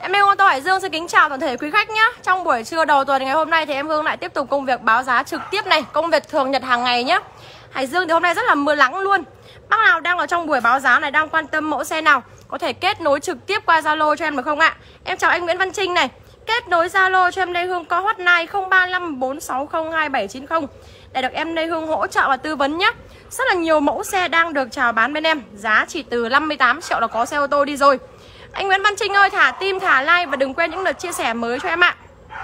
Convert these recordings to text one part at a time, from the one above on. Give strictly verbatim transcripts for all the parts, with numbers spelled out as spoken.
Em Lê Ô tô Hải Dương xin kính chào toàn thể quý khách nhé. Trong buổi trưa đầu tuần ngày hôm nay thì em Hương lại tiếp tục công việc báo giá trực tiếp này, công việc thường nhật hàng ngày nhé. Hải Dương thì hôm nay rất là mưa nắng luôn. Bác nào đang ở trong buổi báo giá này đang quan tâm mẫu xe nào có thể kết nối trực tiếp qua Zalo cho em được không ạ? Em chào anh Nguyễn Văn Trinh này. Kết nối Zalo cho em Lê Hương có hotline không ba năm bốn sáu không hai bảy chín không để được em Lê Hương hỗ trợ và tư vấn nhé. Rất là nhiều mẫu xe đang được chào bán bên em, giá chỉ từ năm mươi tám triệu là có xe ô tô đi rồi. Anh Nguyễn Văn Trinh ơi, thả tim, thả like và đừng quên những lượt chia sẻ mới cho em ạ.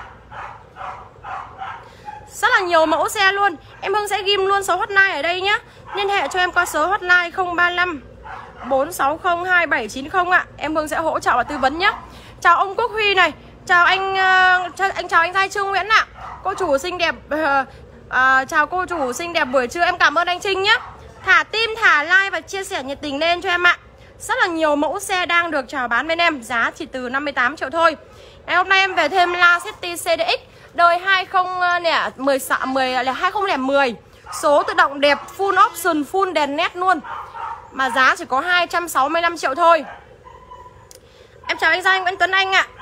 Rất là nhiều mẫu xe luôn. Em Hương sẽ ghim luôn số hotline ở đây nhé. Liên hệ cho em qua số hotline không ba năm bốn sáu không hai bảy chín không ạ. Em Hương sẽ hỗ trợ và tư vấn nhé. Chào ông Quốc Huy này. Chào anh uh, anh chào anh Giai Trương Nguyễn ạ. Cô chủ xinh đẹp uh, uh, chào cô chủ xinh đẹp buổi trưa. Em cảm ơn anh Trinh nhé. Thả tim, thả like và chia sẻ nhiệt tình lên cho em ạ. Rất là nhiều mẫu xe đang được chào bán bên em, giá chỉ từ năm mươi tám triệu thôi. Ngày hôm nay em về thêm La City xê đê ích đời hai không một không, số tự động đẹp, full option, full đèn nét luôn. Mà giá chỉ có hai trăm sáu mươi lăm triệu thôi. Em chào anh Giang Nguyễn Tuấn Anh ạ.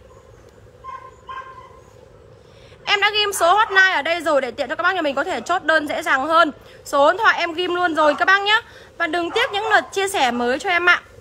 Em đã ghim số hotline ở đây rồi để tiện cho các bác nhà mình có thể chốt đơn dễ dàng hơn. Số điện thoại em ghim luôn rồi các bác nhé. Và đừng tiếc những lượt chia sẻ mới cho em ạ.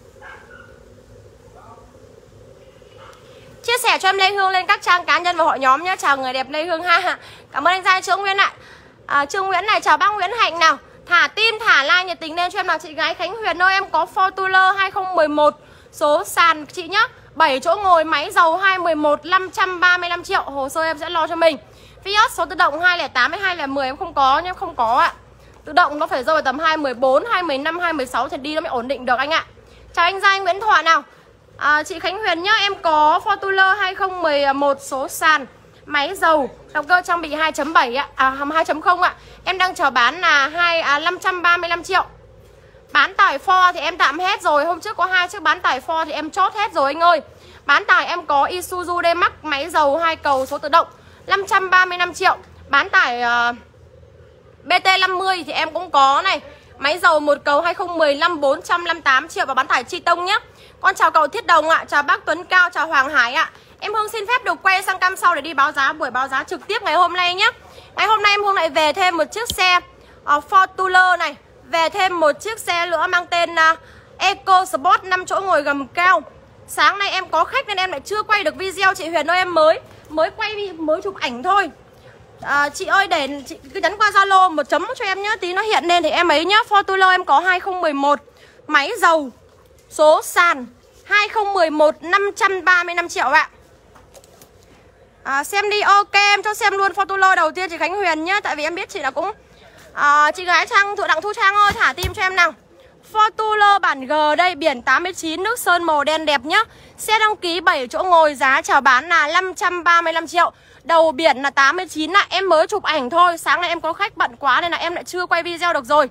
Chia sẻ cho em Lê Hương lên các trang cá nhân và hội nhóm nhé. Chào người đẹp Lê Hương ha. Cảm ơn anh Giai Trương Nguyễn ạ. à, Trương Nguyễn này, chào bác Nguyễn Hạnh nào. Thả tim, thả like nhiệt tình lên cho em nào. Chị gái Khánh Huyền ơi, em có Fortuner hai không một một, số sàn chị nhé, bảy chỗ ngồi, máy dầu hai một một, năm trăm ba mươi lăm triệu. Hồ sơ em sẽ lo cho mình. Vios số tự động hai không tám hay hai không một không em không có nhé, không có ạ. Tự động nó phải rơi vào tầm hai một bốn, hai một năm, hai một sáu thì đi nó mới ổn định được anh ạ. Chào anh Giai Nguyễn Thọ nào. à, Chị Khánh Huyền nhá, em có Fortuner hai không một một, số sàn, máy dầu, động cơ trang bị hai chấm bảy ạ, à hai chấm không ạ. Em đang chờ bán là hai à, năm trăm ba mươi lăm triệu. Bán tải Ford thì em tạm hết rồi. Hôm trước có hai chiếc bán tải Ford thì em chốt hết rồi anh ơi. Bán tải em có Isuzu D-Max, máy dầu hai cầu, số tự động, năm trăm ba mươi lăm triệu. Bán tải uh, bê tê năm mươi thì em cũng có này, máy dầu một cầu hai không một năm, bốn trăm năm mươi tám triệu. Và bán tải Chi Tông nhé. Con chào cậu Thiết Đồng ạ, chào bác Tuấn Cao, chào Hoàng Hải ạ. Em Hương xin phép được quay sang cam sau để đi báo giá buổi báo giá trực tiếp ngày hôm nay nhé. Ngày hôm nay em Hương lại về thêm một chiếc xe uh, Fortuner này, về thêm một chiếc xe nữa mang tên uh, Eco Sport năm chỗ ngồi gầm cao. Sáng nay em có khách nên em lại chưa quay được video. Chị Huyền ơi, em mới mới quay mới chụp ảnh thôi. à, Chị ơi, để chị cứ nhắn qua Zalo một chấm cho em nhé, tí nó hiện lên thì em ấy nhá. Fortuner em có hai không một một, máy dầu, số sàn hai không một một, năm trăm ba mươi lăm triệu ạ. à, Xem đi, ok em cho xem luôn Fortuner đầu tiên chị Khánh Huyền nhé. Tại vì em biết chị là cũng à, chị gái Trang, Thụ Đặng Thu Trang ơi, thả tim cho em nào. Fortuner bản G đây, biển tám mươi chín, nước sơn màu đen đẹp nhá. Xe đăng ký bảy chỗ ngồi, giá chào bán là năm trăm ba mươi lăm triệu. Đầu biển là tám mươi chín ạ. Em mới chụp ảnh thôi, sáng nay em có khách bận quá nên là em lại chưa quay video được rồi.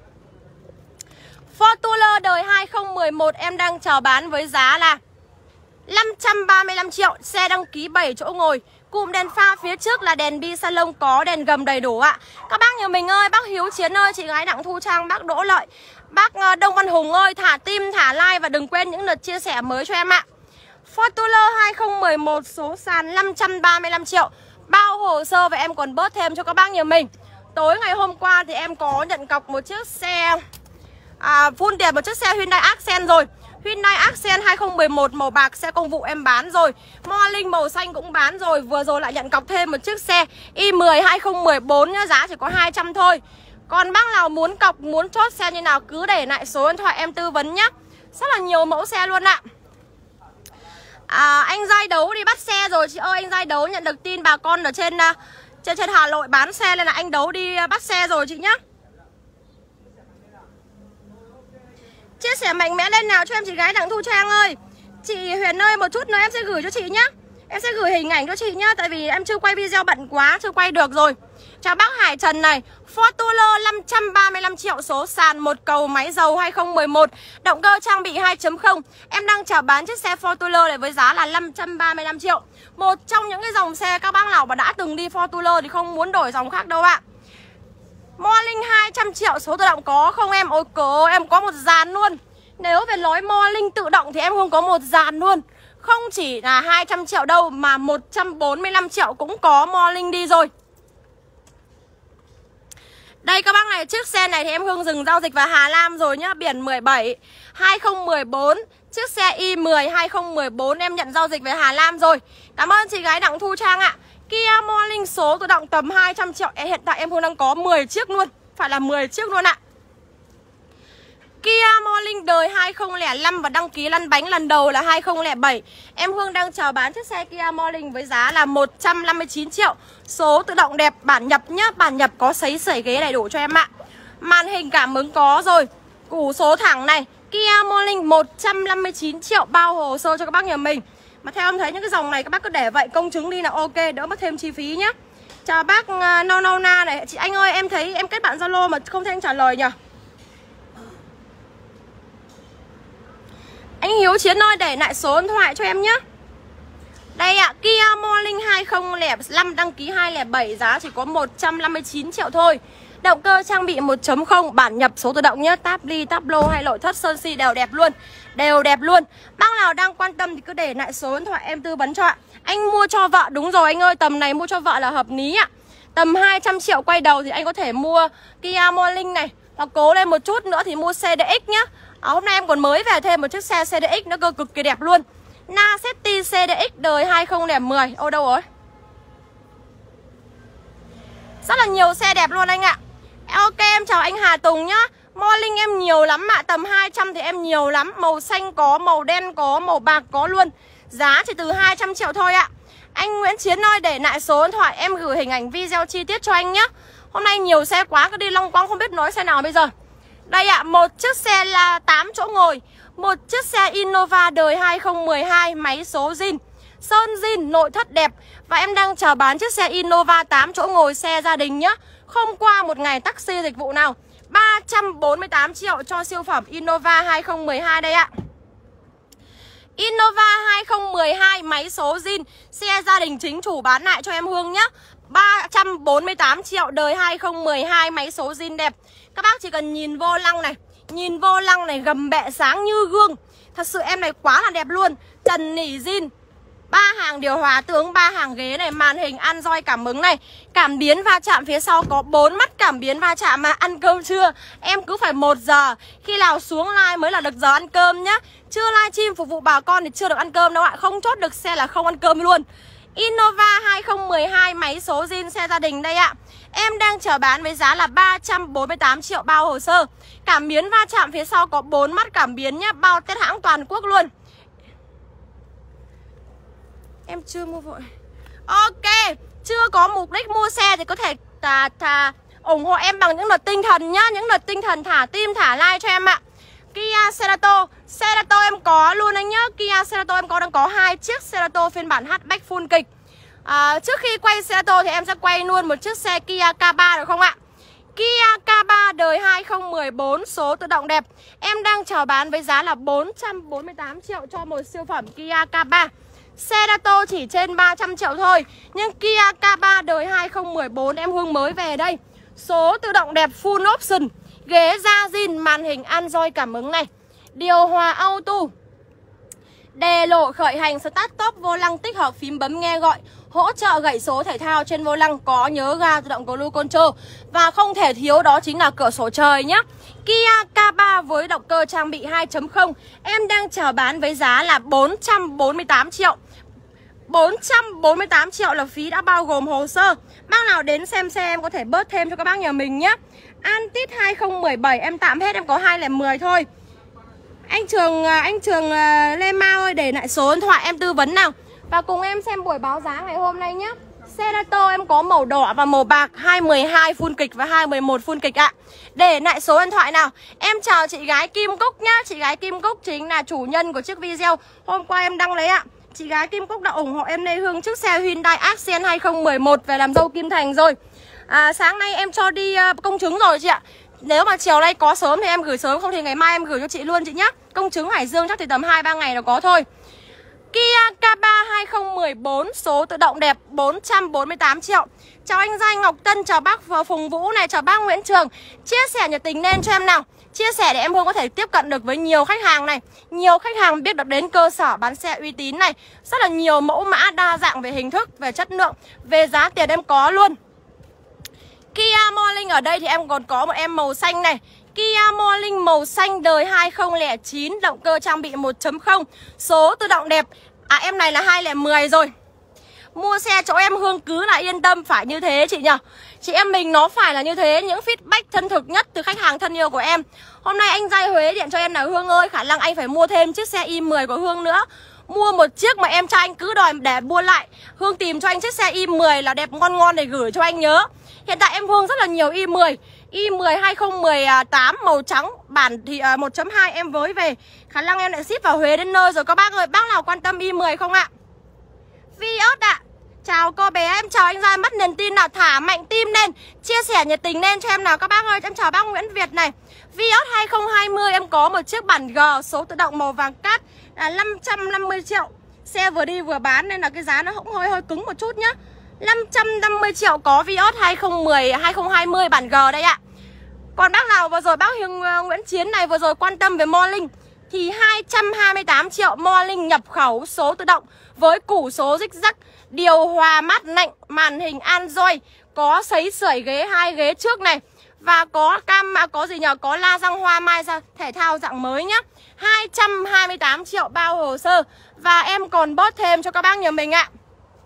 Fortuner đời hai không một một em đang chào bán với giá là năm trăm ba mươi lăm triệu. Xe đăng ký bảy chỗ ngồi, cụm đèn pha phía trước là đèn bi salon, có đèn gầm đầy đủ ạ. Các bác nhà mình ơi, bác Hiếu Chiến ơi, chị gái Đặng Thu Trang, bác Đỗ Lợi, bác Đông Văn Hùng ơi, thả tim, thả like và đừng quên những lượt chia sẻ mới cho em ạ. Fortuner hai không một một, số sàn năm trăm ba mươi lăm triệu. Bao hồ sơ và em còn bớt thêm cho các bác nhà mình. Tối ngày hôm qua thì em có nhận cọc một chiếc xe à, full tiền, một chiếc xe Hyundai Accent rồi. Hyundai Accent hai không một một màu bạc, xe công vụ em bán rồi. Morning màu xanh cũng bán rồi. Vừa rồi lại nhận cọc thêm một chiếc xe i mười hai không một bốn nhá, giá chỉ có hai trăm thôi. Còn bác nào muốn cọc, muốn chốt xe như nào cứ để lại số điện thoại em tư vấn nhá. Rất là nhiều mẫu xe luôn ạ. à, Anh Giai Đấu đi bắt xe rồi chị ơi. Anh Giai Đấu nhận được tin bà con ở trên trên, trên Hà Nội bán xe nên là anh Đấu đi bắt xe rồi chị nhá. Chia sẻ mạnh mẽ lên nào cho em chị gái Đặng Thu Trang ơi. Chị Huyền ơi, một chút nữa em sẽ gửi cho chị nhá. Em sẽ gửi hình ảnh cho chị nhá. Tại vì em chưa quay video, bận quá, chưa quay được rồi. Chào bác Hải Trần này. Fortuner năm trăm ba mươi lăm triệu, số sàn một cầu, máy dầu hai không một một, động cơ trang bị hai chấm không. Em đang chào bán chiếc xe Fortuner này với giá là năm trăm ba mươi lăm triệu. Một trong những cái dòng xe các bác nào mà đã từng đi Fortuner thì không muốn đổi dòng khác đâu ạ. Morning hai trăm triệu, số tự động có không em? Ôi cớ, em có một dàn luôn. Nếu về nói Morning tự động thì em không có một dàn luôn. Không chỉ là hai trăm triệu đâu mà một trăm bốn mươi lăm triệu cũng có Morning đi rồi. Đây các bác này, chiếc xe này thì em Hương dừng giao dịch vào Hà Lam rồi nhá. Biển mười bảy hai không một bốn, chiếc xe i mười hai không một bốn em nhận giao dịch về Hà Lam rồi. Cảm ơn chị gái Đặng Thu Trang ạ. Kia Morning số tự động tầm hai trăm triệu. Hiện tại em Hương đang có mười chiếc luôn. Phải là mười chiếc luôn ạ. Kia Morning đời hai không không năm và đăng ký lăn bánh lần đầu là hai không không bảy. Em Hương đang chào bán chiếc xe Kia Morning với giá là một trăm năm mươi chín triệu. Số tự động đẹp, bản nhập nhá. Bản nhập có sấy sẩy ghế đầy đủ cho em ạ. Màn hình cảm ứng có rồi. Củ số thẳng này. Kia Morning một trăm năm mươi chín triệu bao hồ sơ cho các bác nhà mình. Mà theo em thấy những cái dòng này các bác cứ để vậy, công chứng đi là ok, đỡ mất thêm chi phí nhá. Chào bác uh, No No Na này. Chị anh ơi, em thấy em kết bạn Zalo mà không thấy anh trả lời nhỉ? Anh Hiếu Chiến ơi, để lại số điện thoại cho em nhé. Đây ạ, à, Kia Morning hai không không năm đăng ký hai không không bảy, giá chỉ có một trăm năm mươi chín triệu thôi. Động cơ trang bị một chấm không, bản nhập số tự động nhé. Táp ly, táp lô hay nội thất sơn si đều đẹp luôn. Đều đẹp luôn. Bác nào đang quan tâm thì cứ để lại số điện thoại em tư vấn cho ạ. Anh mua cho vợ, đúng rồi anh ơi, tầm này mua cho vợ là hợp lý ạ. Tầm hai trăm triệu quay đầu thì anh có thể mua Kia Morning này. Hoặc cố lên một chút nữa thì mua xê đê ích nhá. À, hôm nay em còn mới về thêm một chiếc xe xê đê ích nó cơ cực kỳ đẹp luôn. Nasetti xê đê ích đời hai không không một. Ô đâu rồi? Rất là nhiều xe đẹp luôn anh ạ. Ok, em chào anh Hà Tùng nhá. Morning em nhiều lắm ạ, tầm hai trăm thì em nhiều lắm. Màu xanh có, màu đen có, màu bạc có luôn. Giá chỉ từ hai trăm triệu thôi ạ. Anh Nguyễn Chiến ơi, để lại số điện thoại em gửi hình ảnh video chi tiết cho anh nhá. Hôm nay nhiều xe quá, cứ đi long quăng không biết nói xe nào bây giờ. Đây ạ, à, một chiếc xe là tám chỗ ngồi. Một chiếc xe Innova đời hai không một hai, máy số zin, sơn zin, nội thất đẹp. Và em đang chào bán chiếc xe Innova tám chỗ ngồi xe gia đình nhá. Không qua một ngày taxi dịch vụ nào. Ba trăm bốn mươi tám triệu cho siêu phẩm Innova hai không một hai đây ạ. Innova hai không một hai, máy số zin, xe gia đình chính chủ bán lại cho em Hương nhá. Ba trăm bốn mươi tám triệu đời hai không một hai, máy số zin đẹp. Các bác chỉ cần nhìn vô lăng này, nhìn vô lăng này, gầm bẹ sáng như gương. Thật sự em này quá là đẹp luôn. Trần nỉ zin, ba hàng điều hòa tướng, ba hàng ghế này, màn hình Android cảm ứng này, cảm biến va chạm phía sau có bốn mắt cảm biến va chạm. Mà ăn cơm trưa em cứ phải một giờ, khi nào xuống live mới là được giờ ăn cơm nhá. Chưa live stream phục vụ bà con thì chưa được ăn cơm đâu ạ. Không chốt được xe là không ăn cơm luôn. Innova hai không một hai, máy số zin, xe gia đình đây ạ. Em đang chào bán với giá là ba trăm bốn mươi tám triệu bao hồ sơ. Cảm biến va chạm phía sau có bốn mắt cảm biến nhá, bao test hãng toàn quốc luôn. Em chưa mua vội. Ok, chưa có mục đích mua xe thì có thể thà, thà, ủng hộ em bằng những đợt tinh thần nhá. Những đợt tinh thần thả tim, thả like cho em ạ. Kia Cerato, Cerato em có luôn anh nhá. Kia Cerato em có đang có hai chiếc Cerato phiên bản hatchback full kịch. à, Trước khi quay Cerato thì em sẽ quay luôn một chiếc xe Kia K ba được không ạ? Kia K ba đời hai không một bốn, số tự động đẹp. Em đang chào bán với giá là bốn trăm bốn mươi tám triệu cho một siêu phẩm Kia K ba. Cerato chỉ trên ba trăm triệu thôi. Nhưng Kia K ba đời hai không một bốn em Hương mới về đây. Số tự động đẹp full option, ghế da zin, màn hình Android cảm ứng này, điều hòa auto, đề lộ khởi hành, start stop, vô lăng tích hợp phím bấm nghe gọi, hỗ trợ gảy số thể thao trên vô lăng, có nhớ ga tự động cruise control. Và không thể thiếu đó chính là cửa sổ trời nhé. Kia K ba với động cơ trang bị hai chấm không em đang chào bán với giá là bốn trăm bốn mươi tám triệu. Bốn trăm bốn mươi tám triệu là phí đã bao gồm hồ sơ. Bác nào đến xem xe em có thể bớt thêm cho các bác nhà mình nhé. Antit hai không một bảy em tạm hết, em có hai không một thôi. Anh Trường anh Trường Lê Mao ơi, để lại số điện thoại em tư vấn nào. Và cùng em xem buổi báo giá ngày hôm nay nhé. Cerato em có màu đỏ và màu bạc, hai một hai full kịch và hai một một full kịch ạ. Để lại số điện thoại nào. Em chào chị gái Kim Cúc nhá. Chị gái Kim Cúc chính là chủ nhân của chiếc video hôm qua em đăng lấy ạ. Chị gái Kim Cúc đã ủng hộ em Lê Hương chiếc xe Hyundai Accent hai không một một về làm dâu Kim Thành rồi. à, Sáng nay em cho đi uh, công chứng rồi chị ạ. Nếu mà chiều nay có sớm thì em gửi sớm, không thì ngày mai em gửi cho chị luôn chị nhé. Công chứng Hải Dương chắc thì tầm hai ba ngày là có thôi. Kia K ba hai không một bốn, số tự động đẹp, bốn trăm bốn mươi tám triệu. Chào anh Giai Ngọc Tân, chào bác Phùng Vũ này, chào bác Nguyễn Trường. Chia sẻ nhiệt tình lên cho em nào. Chia sẻ để em Hương có thể tiếp cận được với nhiều khách hàng này. Nhiều khách hàng biết được đến cơ sở bán xe uy tín này. Rất là nhiều mẫu mã đa dạng về hình thức, về chất lượng, về giá tiền em có luôn. Kia Morning ở đây thì em còn có một em màu xanh này. Kia Morning màu xanh đời hai không không chín, động cơ trang bị một chấm không, số tự động đẹp. À em này là hai không một không rồi. Mua xe chỗ em Hương cứ là yên tâm, phải như thế chị nhỉ. Chị em mình nó phải là như thế. Những feedback chân thực nhất từ khách hàng thân yêu của em. Hôm nay anh Giai Huế điện cho em là Hương ơi, khả năng anh phải mua thêm chiếc xe i mười của Hương nữa. Mua một chiếc mà em cho anh cứ đòi để buôn lại. Hương tìm cho anh chiếc xe i mười là đẹp ngon ngon để gửi cho anh nhớ. Hiện tại em Hương rất là nhiều i mười. i mười hai không một tám màu trắng, bản thì uh, một chấm hai em với về. Khả năng em lại ship vào Huế đến nơi rồi các bác ơi. Bác nào quan tâm i mười không ạ? Vios ạ. Chào cô bé, em chào anh Giai, mất niềm tin nào, thả mạnh tim lên, chia sẻ nhiệt tình lên cho em nào các bác ơi. Em chào bác Nguyễn Việt này. Vios hai không hai không em có một chiếc bản G số tự động màu vàng cát là năm trăm năm mươi triệu. Xe vừa đi vừa bán nên là cái giá nó cũng hơi hơi cứng một chút nhá. năm trăm năm mươi triệu có Vios hai không một không hai không hai không bản G đây ạ. Còn bác nào vừa rồi bác Hương uh, Nguyễn Chiến này vừa rồi quan tâm về Morning thì hai trăm hai mươi tám triệu Morning nhập khẩu số tự động với củ số rích rắc, điều hòa mát lạnh, màn hình Android, có sấy sưởi ghế hai ghế trước này và có cam có gì nhờ, có la răng hoa mai ra thể thao dạng mới nhá. hai trăm hai mươi tám triệu bao hồ sơ và em còn bớt thêm cho các bác nhà mình ạ.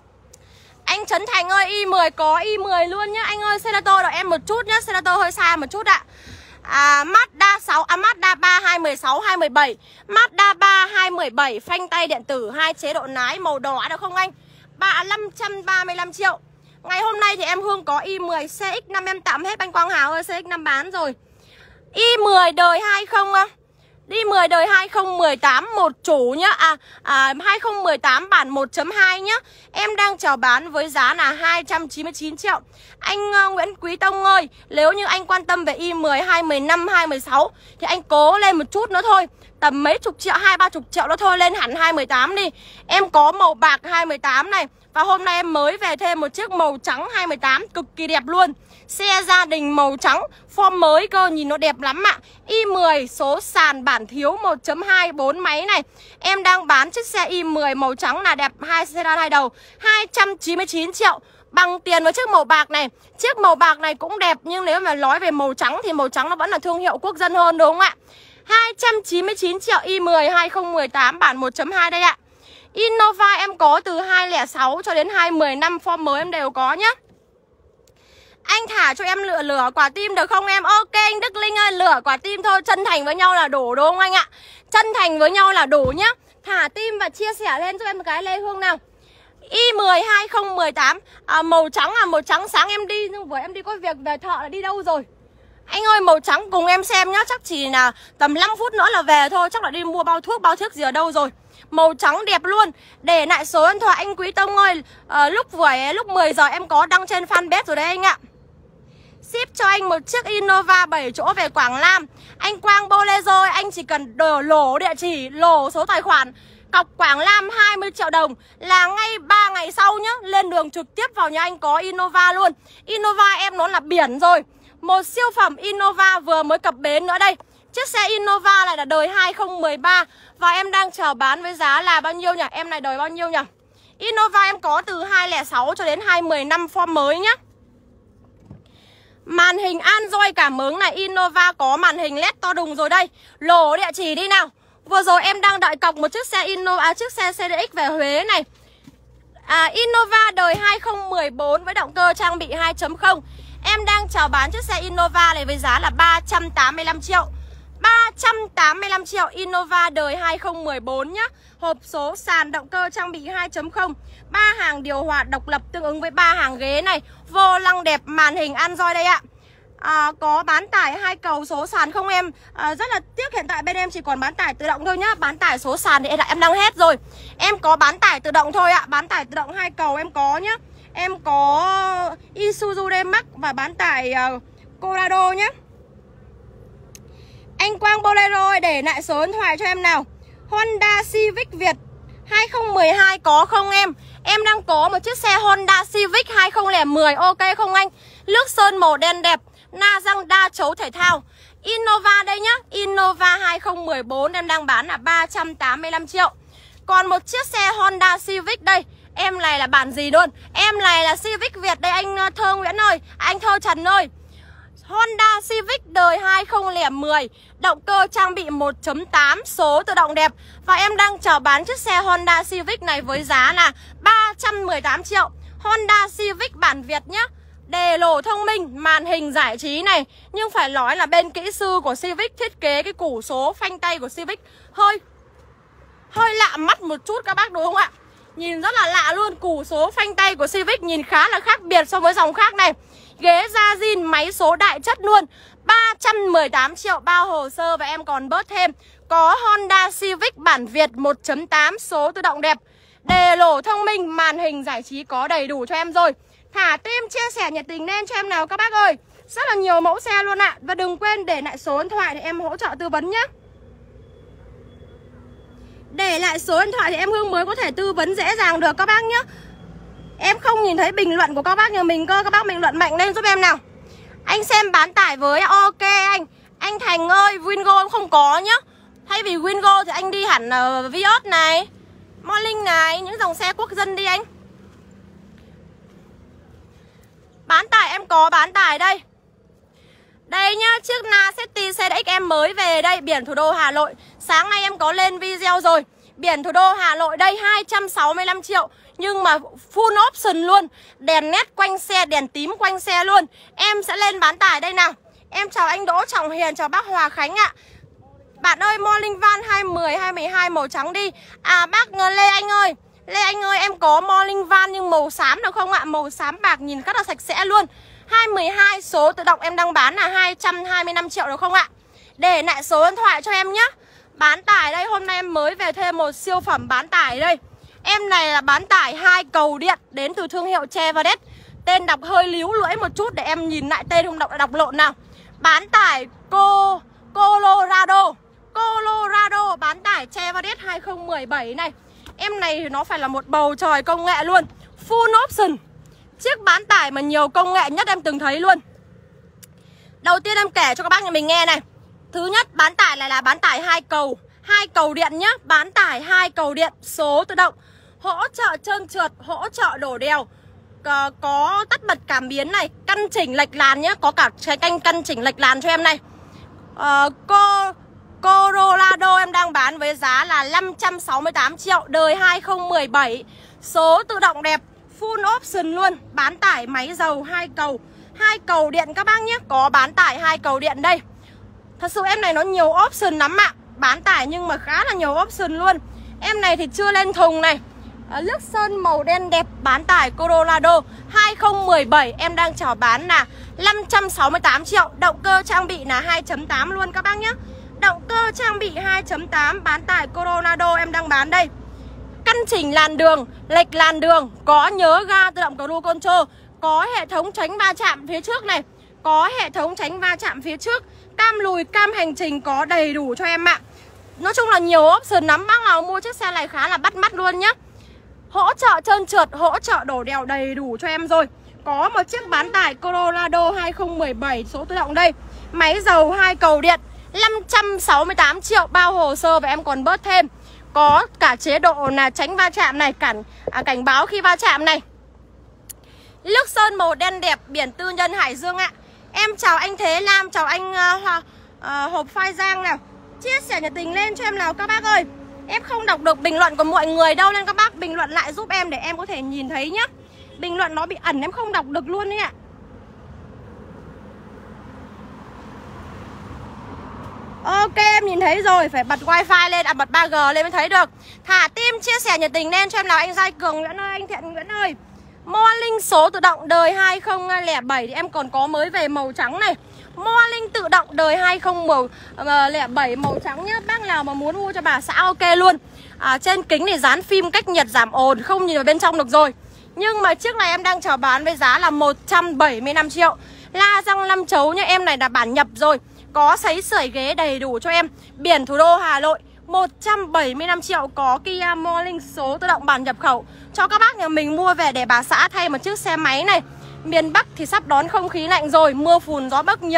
Anh Trấn Thành ơi, i mười có i mười luôn nhá. Anh ơi, Celato đợi em một chút nhá. Celato hơi xa một chút ạ. À, Mazda sáu, à, Mazda ba hai một sáu hai một bảy, Mazda ba hai một bảy, phanh tay điện tử, hai chế độ lái màu đỏ được không anh? Ba năm trăm ba mươi lăm triệu. Ngày hôm nay thì em Hương có i mười xê ích năm em tạm hết anh Quang Hào ơi, xê ích năm bán rồi. i mười đời hai không i mười đời hai không một tám một chủ nhá. À, à hai không một tám bản một chấm hai nhá. Em đang chào bán với giá là hai trăm chín mươi chín triệu. Anh uh, Nguyễn Quý Tông ơi, nếu như anh quan tâm về i mười hai một năm hai một sáu thì anh cố lên một chút nữa thôi. Tầm mấy chục triệu, hai ba chục triệu đó thôi, lên hẳn hai một tám đi. Em có màu bạc hai một tám này. Và hôm nay em mới về thêm một chiếc màu trắng hai một tám cực kỳ đẹp luôn. Xe gia đình màu trắng, form mới cơ, nhìn nó đẹp lắm ạ. i mười số sàn bản thiếu một chấm hai bốn máy này. Em đang bán chiếc xe i mười màu trắng là đẹp, hai sedan hai đầu, hai trăm chín mươi chín triệu. Bằng tiền với chiếc màu bạc này. Chiếc màu bạc này cũng đẹp, nhưng nếu mà nói về màu trắng thì màu trắng nó vẫn là thương hiệu quốc dân hơn đúng không ạ? Hai trăm chín mươi chín triệu i mười hai không một tám bản một chấm hai đây ạ. Innova em có từ hai không sáu cho đến hai một năm, form mới em đều có nhá. Anh thả cho em lửa lửa quả tim được không em? Ok anh Đức Linh ơi, lửa quả tim thôi, chân thành với nhau là đủ đúng không anh ạ? Chân thành với nhau là đủ nhá. Thả tim và chia sẻ lên cho em một cái Lê Hương nào. i mười hai không một tám à, màu trắng à, màu trắng sáng em đi, nhưng vừa em đi có việc về thợ là đi đâu rồi? Anh ơi màu trắng cùng em xem nhá, chắc chỉ là tầm năm phút nữa là về thôi, chắc là đi mua bao thuốc bao thuốc gì ở đâu rồi. Màu trắng đẹp luôn. Để lại số điện thoại anh Quý Tông ơi. à, Lúc vừa lúc mười giờ em có đăng trên fanpage rồi đấy anh ạ. Ship cho anh một chiếc Innova bảy chỗ về Quảng Nam. Anh Quang Bolero ơi, anh chỉ cần đổ lổ địa chỉ, lổ số tài khoản, cọc Quảng Nam hai mươi triệu đồng là ngay ba ngày sau nhá, lên đường trực tiếp vào nhà anh có Innova luôn. Innova em nó là biển rồi. Một siêu phẩm Innova vừa mới cập bến nữa đây. Chiếc xe Innova này là đời hai không một ba và em đang chào bán với giá là bao nhiêu nhỉ? Em này đời bao nhiêu nhỉ? Innova em có từ hai không sáu cho đến hai một năm, form mới nhá. Màn hình Android cảm ứng này, Innova có màn hình led to đùng rồi đây. Lổ địa chỉ đi nào. Vừa rồi em đang đợi cọc một chiếc xe Innova, à, chiếc xe xê đê ích về Huế này. à, Innova đời hai không một bốn với động cơ trang bị hai chấm không. Em đang chào bán chiếc xe Innova này với giá là ba trăm tám mươi lăm triệu. Ba trăm tám mươi lăm triệu Innova đời hai không một bốn nhá. Hộp số sàn động cơ trang bị hai chấm không, ba hàng điều hòa độc lập tương ứng với ba hàng ghế này. Vô lăng đẹp, màn hình Android đây ạ. à, Có bán tải hai cầu số sàn không em? à, Rất là tiếc hiện tại bên em chỉ còn bán tải tự động thôi nhá. Bán tải số sàn thì em đang hết rồi. Em có bán tải tự động thôi ạ. Bán tải tự động hai cầu em có nhá. Em có Isuzu D-Max và bán tải uh, Colorado nhé. Anh Quang Bolero ơi, để lại số điện thoại cho em nào. Honda Civic Việt hai không một hai có không em? Em đang có một chiếc xe Honda Civic hai không một không, ok không anh? Nước sơn màu đen đẹp, na răng đa chấu thể thao. Innova đây nhá, Innova hai không một bốn em đang bán là ba trăm tám mươi lăm triệu. Còn một chiếc xe Honda Civic đây. Em này là bản gì luôn? Em này là Civic Việt đây anh Thơ Nguyễn ơi, anh Thơ Trần ơi. Honda Civic đời hai không không một, động cơ trang bị một chấm tám, số tự động đẹp. Và em đang chào bán chiếc xe Honda Civic này với giá là ba trăm mười tám triệu. Honda Civic bản Việt nhá. Đề lỗ thông minh, màn hình giải trí này. Nhưng phải nói là bên kỹ sư của Civic thiết kế cái củ số phanh tay của Civic hơi Hơi lạ mắt một chút các bác đúng không ạ? Nhìn rất là lạ luôn. Củ số phanh tay của Civic nhìn khá là khác biệt so với dòng khác này. Ghế da zin, máy số đại chất luôn. Ba trăm mười tám triệu bao hồ sơ. Và em còn bớt thêm. Có Honda Civic bản Việt một chấm tám, số tự động đẹp. Đề lỗ thông minh, màn hình giải trí có đầy đủ cho em rồi. Thả tim chia sẻ nhiệt tình lên cho em nào các bác ơi. Rất là nhiều mẫu xe luôn ạ. Và đừng quên để lại số điện thoại để em hỗ trợ tư vấn nhé. Để lại số điện thoại thì em Hương mới có thể tư vấn dễ dàng được các bác nhé. Em không nhìn thấy bình luận của các bác nhà mình cơ. Các bác bình luận mạnh lên giúp em nào. Anh xem bán tải với. Ok anh. Anh Thành ơi, Wingo em không có nhá. Thay vì Wingo thì anh đi hẳn uh, Vios này, Morning này, những dòng xe quốc dân đi anh. Bán tải em có bán tải đây. Đây nhá, chiếc Nacetti xê đê ích em mới về đây, biển thủ đô Hà Nội. Sáng nay em có lên video rồi. Biển thủ đô Hà Nội đây hai trăm sáu mươi lăm triệu. Nhưng mà full option luôn. Đèn nét quanh xe, đèn tím quanh xe luôn. Em sẽ lên bán tải đây nào. Em chào anh Đỗ Trọng Hiền, chào bác Hòa Khánh ạ. Bạn ơi, Morning Van hai mười, hai mười hai màu trắng đi. À bác Lê Anh ơi, Lê Anh ơi em có Morning Van nhưng màu xám được không ạ? Màu xám bạc nhìn rất là sạch sẽ luôn. Hai mười hai số tự động em đang bán là hai trăm hai mươi lăm triệu được không ạ? Để lại số điện thoại cho em nhé. Bán tải đây, hôm nay em mới về thêm một siêu phẩm bán tải đây. Em này là bán tải hai cầu điện đến từ thương hiệu Chevrolet. Tên đọc hơi líu lưỡi một chút để em nhìn lại tên không đọc đọc lộn nào. Bán tải Co Colorado. Colorado bán tải Chevrolet hai không một bảy này. Em này thì nó phải là một bầu trời công nghệ luôn. Full option. Chiếc bán tải mà nhiều công nghệ nhất em từng thấy luôn. Đầu tiên em kể cho các bác nhà mình nghe này. Thứ nhất, bán tải này là bán tải hai cầu, hai cầu điện nhá. Bán tải hai cầu điện, số tự động, hỗ trợ trơn trượt, hỗ trợ đổ đèo, có, có tắt bật cảm biến này, căn chỉnh lệch làn nhá. Có cả trái canh căn chỉnh lệch làn cho em này. uh, Co Colorado em đang bán với giá là năm trăm sáu mươi tám triệu. Đời hai không một bảy, số tự động đẹp, full option luôn. Bán tải máy dầu hai cầu, hai cầu điện các bác nhé. Có bán tải hai cầu điện đây. Thật sự em này nó nhiều option lắm ạ. Bán tải nhưng mà khá là nhiều option luôn. Em này thì chưa lên thùng này. à, Lướt sơn màu đen đẹp. Bán tải Colorado hai không một bảy em đang chào bán là năm trăm sáu mươi tám triệu. Động cơ trang bị là hai chấm tám luôn các bác nhé. Động cơ trang bị hai chấm tám. Bán tải Colorado em đang bán đây. Căn chỉnh làn đường, lệch làn đường, có nhớ ga tự động cruise control, có hệ thống tránh va chạm phía trước này, có hệ thống tránh va chạm phía trước, cam lùi, cam hành trình có đầy đủ cho em ạ. Nói chung là nhiều option lắm. Bác nào mua chiếc xe này khá là bắt mắt luôn nhá. Hỗ trợ trơn trượt, hỗ trợ đổ đèo đầy đủ cho em rồi. Có một chiếc bán tải Colorado hai không một bảy số tự động đây. Máy dầu hai cầu điện, năm trăm sáu mươi tám triệu bao hồ sơ và em còn bớt thêm. Có cả chế độ là tránh va chạm này, cảnh à, cảnh báo khi va chạm này. Lướt sơn màu đen đẹp, biển tư nhân Hải Dương ạ. Em chào anh Thế Lam, chào anh uh, uh, Hộp Phai Giang nào. Chia sẻ nhiệt tình lên cho em nào các bác ơi. Em không đọc được bình luận của mọi người đâu, nên các bác bình luận lại giúp em để em có thể nhìn thấy nhá. Bình luận nó bị ẩn em không đọc được luôn đấy ạ. Ok em nhìn thấy rồi, phải bật wifi lên, à bật ba G lên mới thấy được. Thả tim chia sẻ nhiệt tình lên cho em nào anh Giai Cường Nguyễn ơi, anh Thiện Nguyễn ơi. Morning số tự động đời hai không không bảy thì em còn có mới về màu trắng này. Morning tự động đời hai không một bảy màu trắng nhá. Bác nào mà muốn mua cho bà xã ok luôn. à, Trên kính thì dán phim cách nhiệt giảm ồn, không nhìn vào bên trong được rồi. Nhưng mà chiếc này em đang chào bán với giá là một trăm bảy mươi lăm triệu. La răng năm chấu nhá, em này là bản nhập rồi. Có sấy sưởi ghế đầy đủ cho em. Biển thủ đô Hà Nội một trăm bảy mươi lăm triệu. Có Kia Morning số tự động bản nhập khẩu cho các bác nhà mình mua về để bà xã thay một chiếc xe máy này. Miền Bắc thì sắp đón không khí lạnh rồi, mưa phùn gió bấc nhiều.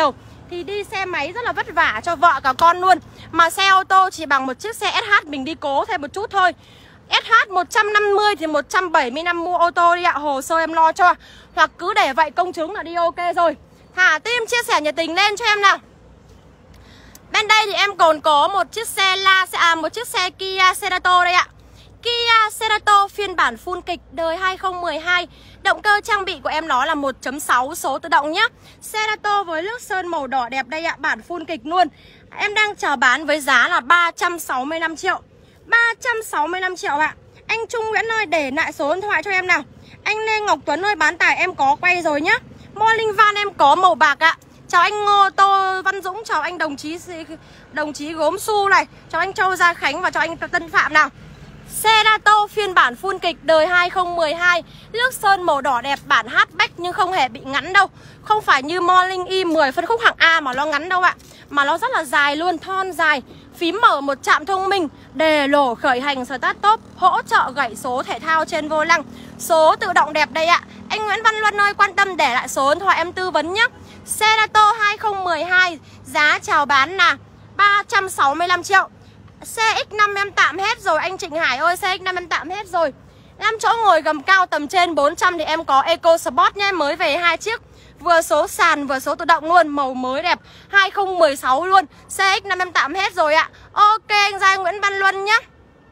thì đi xe máy rất là vất vả cho vợ cả con luôn. Mà xe ô tô chỉ bằng một chiếc xe ét hát mình đi cố thêm một chút thôi. ét hát một trăm năm mươi thì một trăm bảy mươi lăm mua ô tô đi ạ. Hồ sơ em lo cho. Hoặc cứ để vậy công chứng là đi ok rồi. Thả tim chia sẻ nhiệt tình lên cho em nào. Bên đây thì em còn có một chiếc xe La à, một chiếc xe Kia Cerato đây ạ. Kia Cerato phiên bản full kịch đời hai không một hai. Động cơ trang bị của em nó là một chấm sáu số tự động nhá. Cerato với nước sơn màu đỏ đẹp đây ạ, bản full kịch luôn. Em đang chào bán với giá là ba trăm sáu mươi lăm triệu. ba trăm sáu mươi lăm triệu ạ. Anh Trung Nguyễn ơi, để lại số điện thoại cho em nào. Anh Lê Ngọc Tuấn ơi, bán tải em có quay rồi nhá. Morning Van em có màu bạc ạ. Chào anh Ngô Tô Văn Dũng, chào anh đồng chí đồng chí Gốm Su này, chào anh Châu Gia Khánh và chào anh Tân Phạm nào. Cerato phiên bản full kịch đời hai không một hai, nước sơn màu đỏ đẹp, bản hatchback nhưng không hề bị ngắn đâu. Không phải như Morning i mười phân khúc hạng A mà nó ngắn đâu ạ. Mà nó rất là dài luôn, thon dài. Phím mở một chạm thông minh, đề lổ khởi hành start top, hỗ trợ gảy số thể thao trên vô lăng. Số tự động đẹp đây ạ. Anh Nguyễn Văn Luân ơi, quan tâm để lại số điện thoại em tư vấn nhé. Cerato hai không một hai, giá chào bán là ba trăm sáu mươi lăm triệu. xê ích năm em tạm hết rồi anh Trịnh Hải ơi, xê ích năm em tạm hết rồi. năm chỗ ngồi gầm cao tầm trên bốn trăm thì em có Eco Sport nhé, mới về hai chiếc. Vừa số sàn vừa số tự động luôn, màu mới đẹp, hai không một sáu luôn. xê ích năm em tạm hết rồi ạ. Ok anh Giai Nguyễn Văn Luân nhé.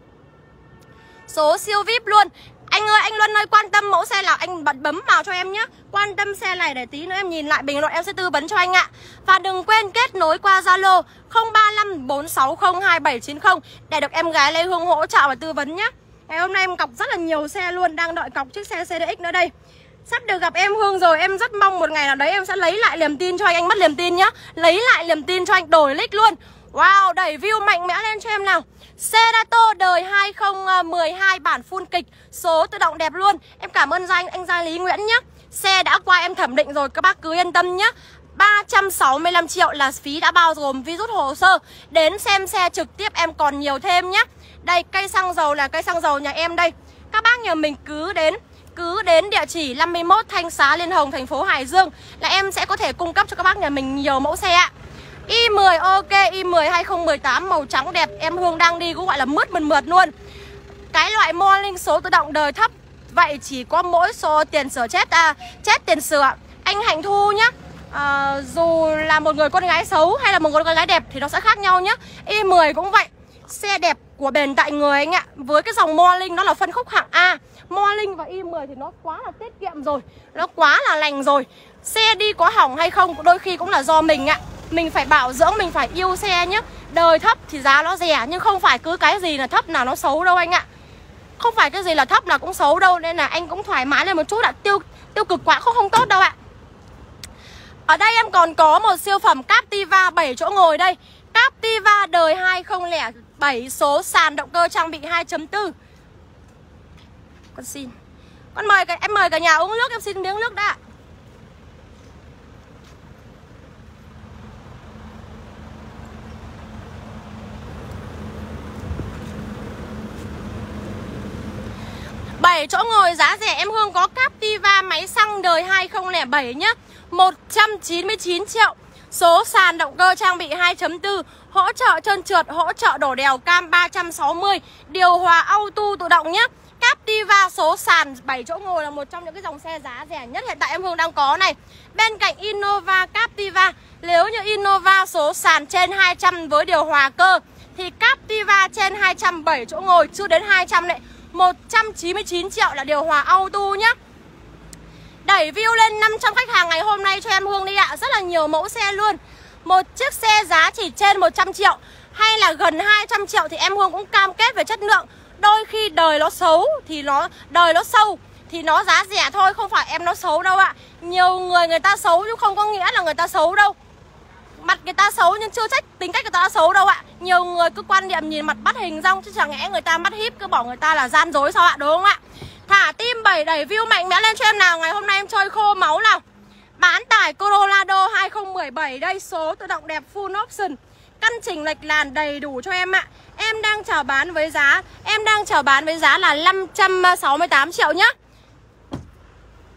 Số siêu vi ai pi luôn. Anh ơi, anh Luân ơi, quan tâm mẫu xe nào anh bật bấm vào cho em nhé. Quan tâm xe này để tí nữa em nhìn lại bình luận em sẽ tư vấn cho anh ạ. Và đừng quên kết nối qua Zalo không ba năm bốn sáu không hai bảy chín không để được em gái Lê Hương hỗ trợ và tư vấn nhé. Ngày hôm nay em cọc rất là nhiều xe luôn, đang đợi cọc chiếc xe xê đê ích nữa đây. Sắp được gặp em Hương rồi, em rất mong một ngày nào đấy em sẽ lấy lại niềm tin cho anh, anh mất niềm tin nhá. Lấy lại niềm tin cho anh, đổi lít luôn. Wow, đẩy view mạnh mẽ lên cho em nào. Cerato đời hai không một hai bản full kịch, số tự động đẹp luôn. Em cảm ơn anh anh Gia Lý Nguyễn nhé. Xe đã qua em thẩm định rồi, các bác cứ yên tâm nhé. ba trăm sáu mươi lăm triệu là phí đã bao gồm vi rút hồ sơ. Đến xem xe trực tiếp em còn nhiều thêm nhé. Đây, cây xăng dầu là cây xăng dầu nhà em đây. Các bác nhà mình cứ đến Cứ đến địa chỉ năm mươi mốt Thanh Xá Liên Hồng, thành phố Hải Dương là em sẽ có thể cung cấp cho các bác nhà mình nhiều mẫu xe ạ. i mười ok, i mười hai không một tám màu trắng đẹp, em Hương đang đi cũng gọi là mướt mượt mượt luôn. Cái loại Morning số tự động đời thấp, vậy chỉ có mỗi số tiền sửa chết à, chết tiền sửa. Anh Hạnh Thu nhá. À, dù là một người con gái xấu hay là một người con gái đẹp thì nó sẽ khác nhau nhá. i mười cũng vậy. Xe đẹp của bền tại người anh ạ. Với cái dòng Morning nó là phân khúc hạng A. Morning và i mười thì nó quá là tiết kiệm rồi, nó quá là lành rồi. Xe đi có hỏng hay không đôi khi cũng là do mình ạ. Mình phải bảo dưỡng, mình phải yêu xe nhé. Đời thấp thì giá nó rẻ, nhưng không phải cứ cái gì là thấp nào nó xấu đâu anh ạ. Không phải cái gì là thấp nào cũng xấu đâu. Nên là anh cũng thoải mái lên một chút ạ. Tiêu, tiêu cực quá cũng không tốt đâu ạ. Ở đây em còn có một siêu phẩm Captiva bảy chỗ ngồi đây. Captiva đời hai không không bảy, số sàn động cơ trang bị hai chấm bốn. Con xin Con mời cả, em mời cả nhà uống nước, em xin miếng nước đã. bảy chỗ ngồi giá rẻ em Hương có Captiva máy xăng đời hai không không bảy nhá. một trăm chín mươi chín triệu. Số sàn động cơ trang bị hai chấm bốn, hỗ trợ trơn trượt, hỗ trợ đổ đèo, cam ba trăm sáu mươi, điều hòa auto tự động nhé. Captiva số sàn bảy chỗ ngồi là một trong những cái dòng xe giá rẻ nhất hiện tại em Hương đang có này. Bên cạnh Innova Captiva, nếu như Innova số sàn trên hai trăm với điều hòa cơ thì Captiva trên hai trăm bảy chỗ ngồi, chưa đến hai trăm này, một trăm chín mươi chín triệu là điều hòa auto nhá. Đẩy view lên năm trăm khách hàng ngày hôm nay cho em Hương đi ạ. Rất là nhiều mẫu xe luôn. Một chiếc xe giá chỉ trên một trăm triệu hay là gần hai trăm triệu thì em Hương cũng cam kết về chất lượng. Đôi khi đời nó xấu thì nó đời nó sâu thì nó giá rẻ thôi, không phải em nó xấu đâu ạ. Nhiều người người ta xấu chứ không có nghĩa là người ta xấu đâu. Mặt người ta xấu nhưng chưa trách tính cách người ta xấu đâu ạ. Nhiều người cứ quan niệm nhìn mặt bắt hình rong chứ chẳng lẽ người ta mắt híp cứ bảo người ta là gian dối sao ạ, đúng không ạ? Thả tim bảy đẩy view mạnh mẽ lên cho em nào. Ngày hôm nay em chơi khô máu nào. Bán tải Colorado hai không một bảy đây, số tự động đẹp full option, căn chỉnh lệch làn đầy đủ cho em ạ. Em đang chào bán với giá Em đang chào bán với giá là năm trăm sáu mươi tám triệu nhá.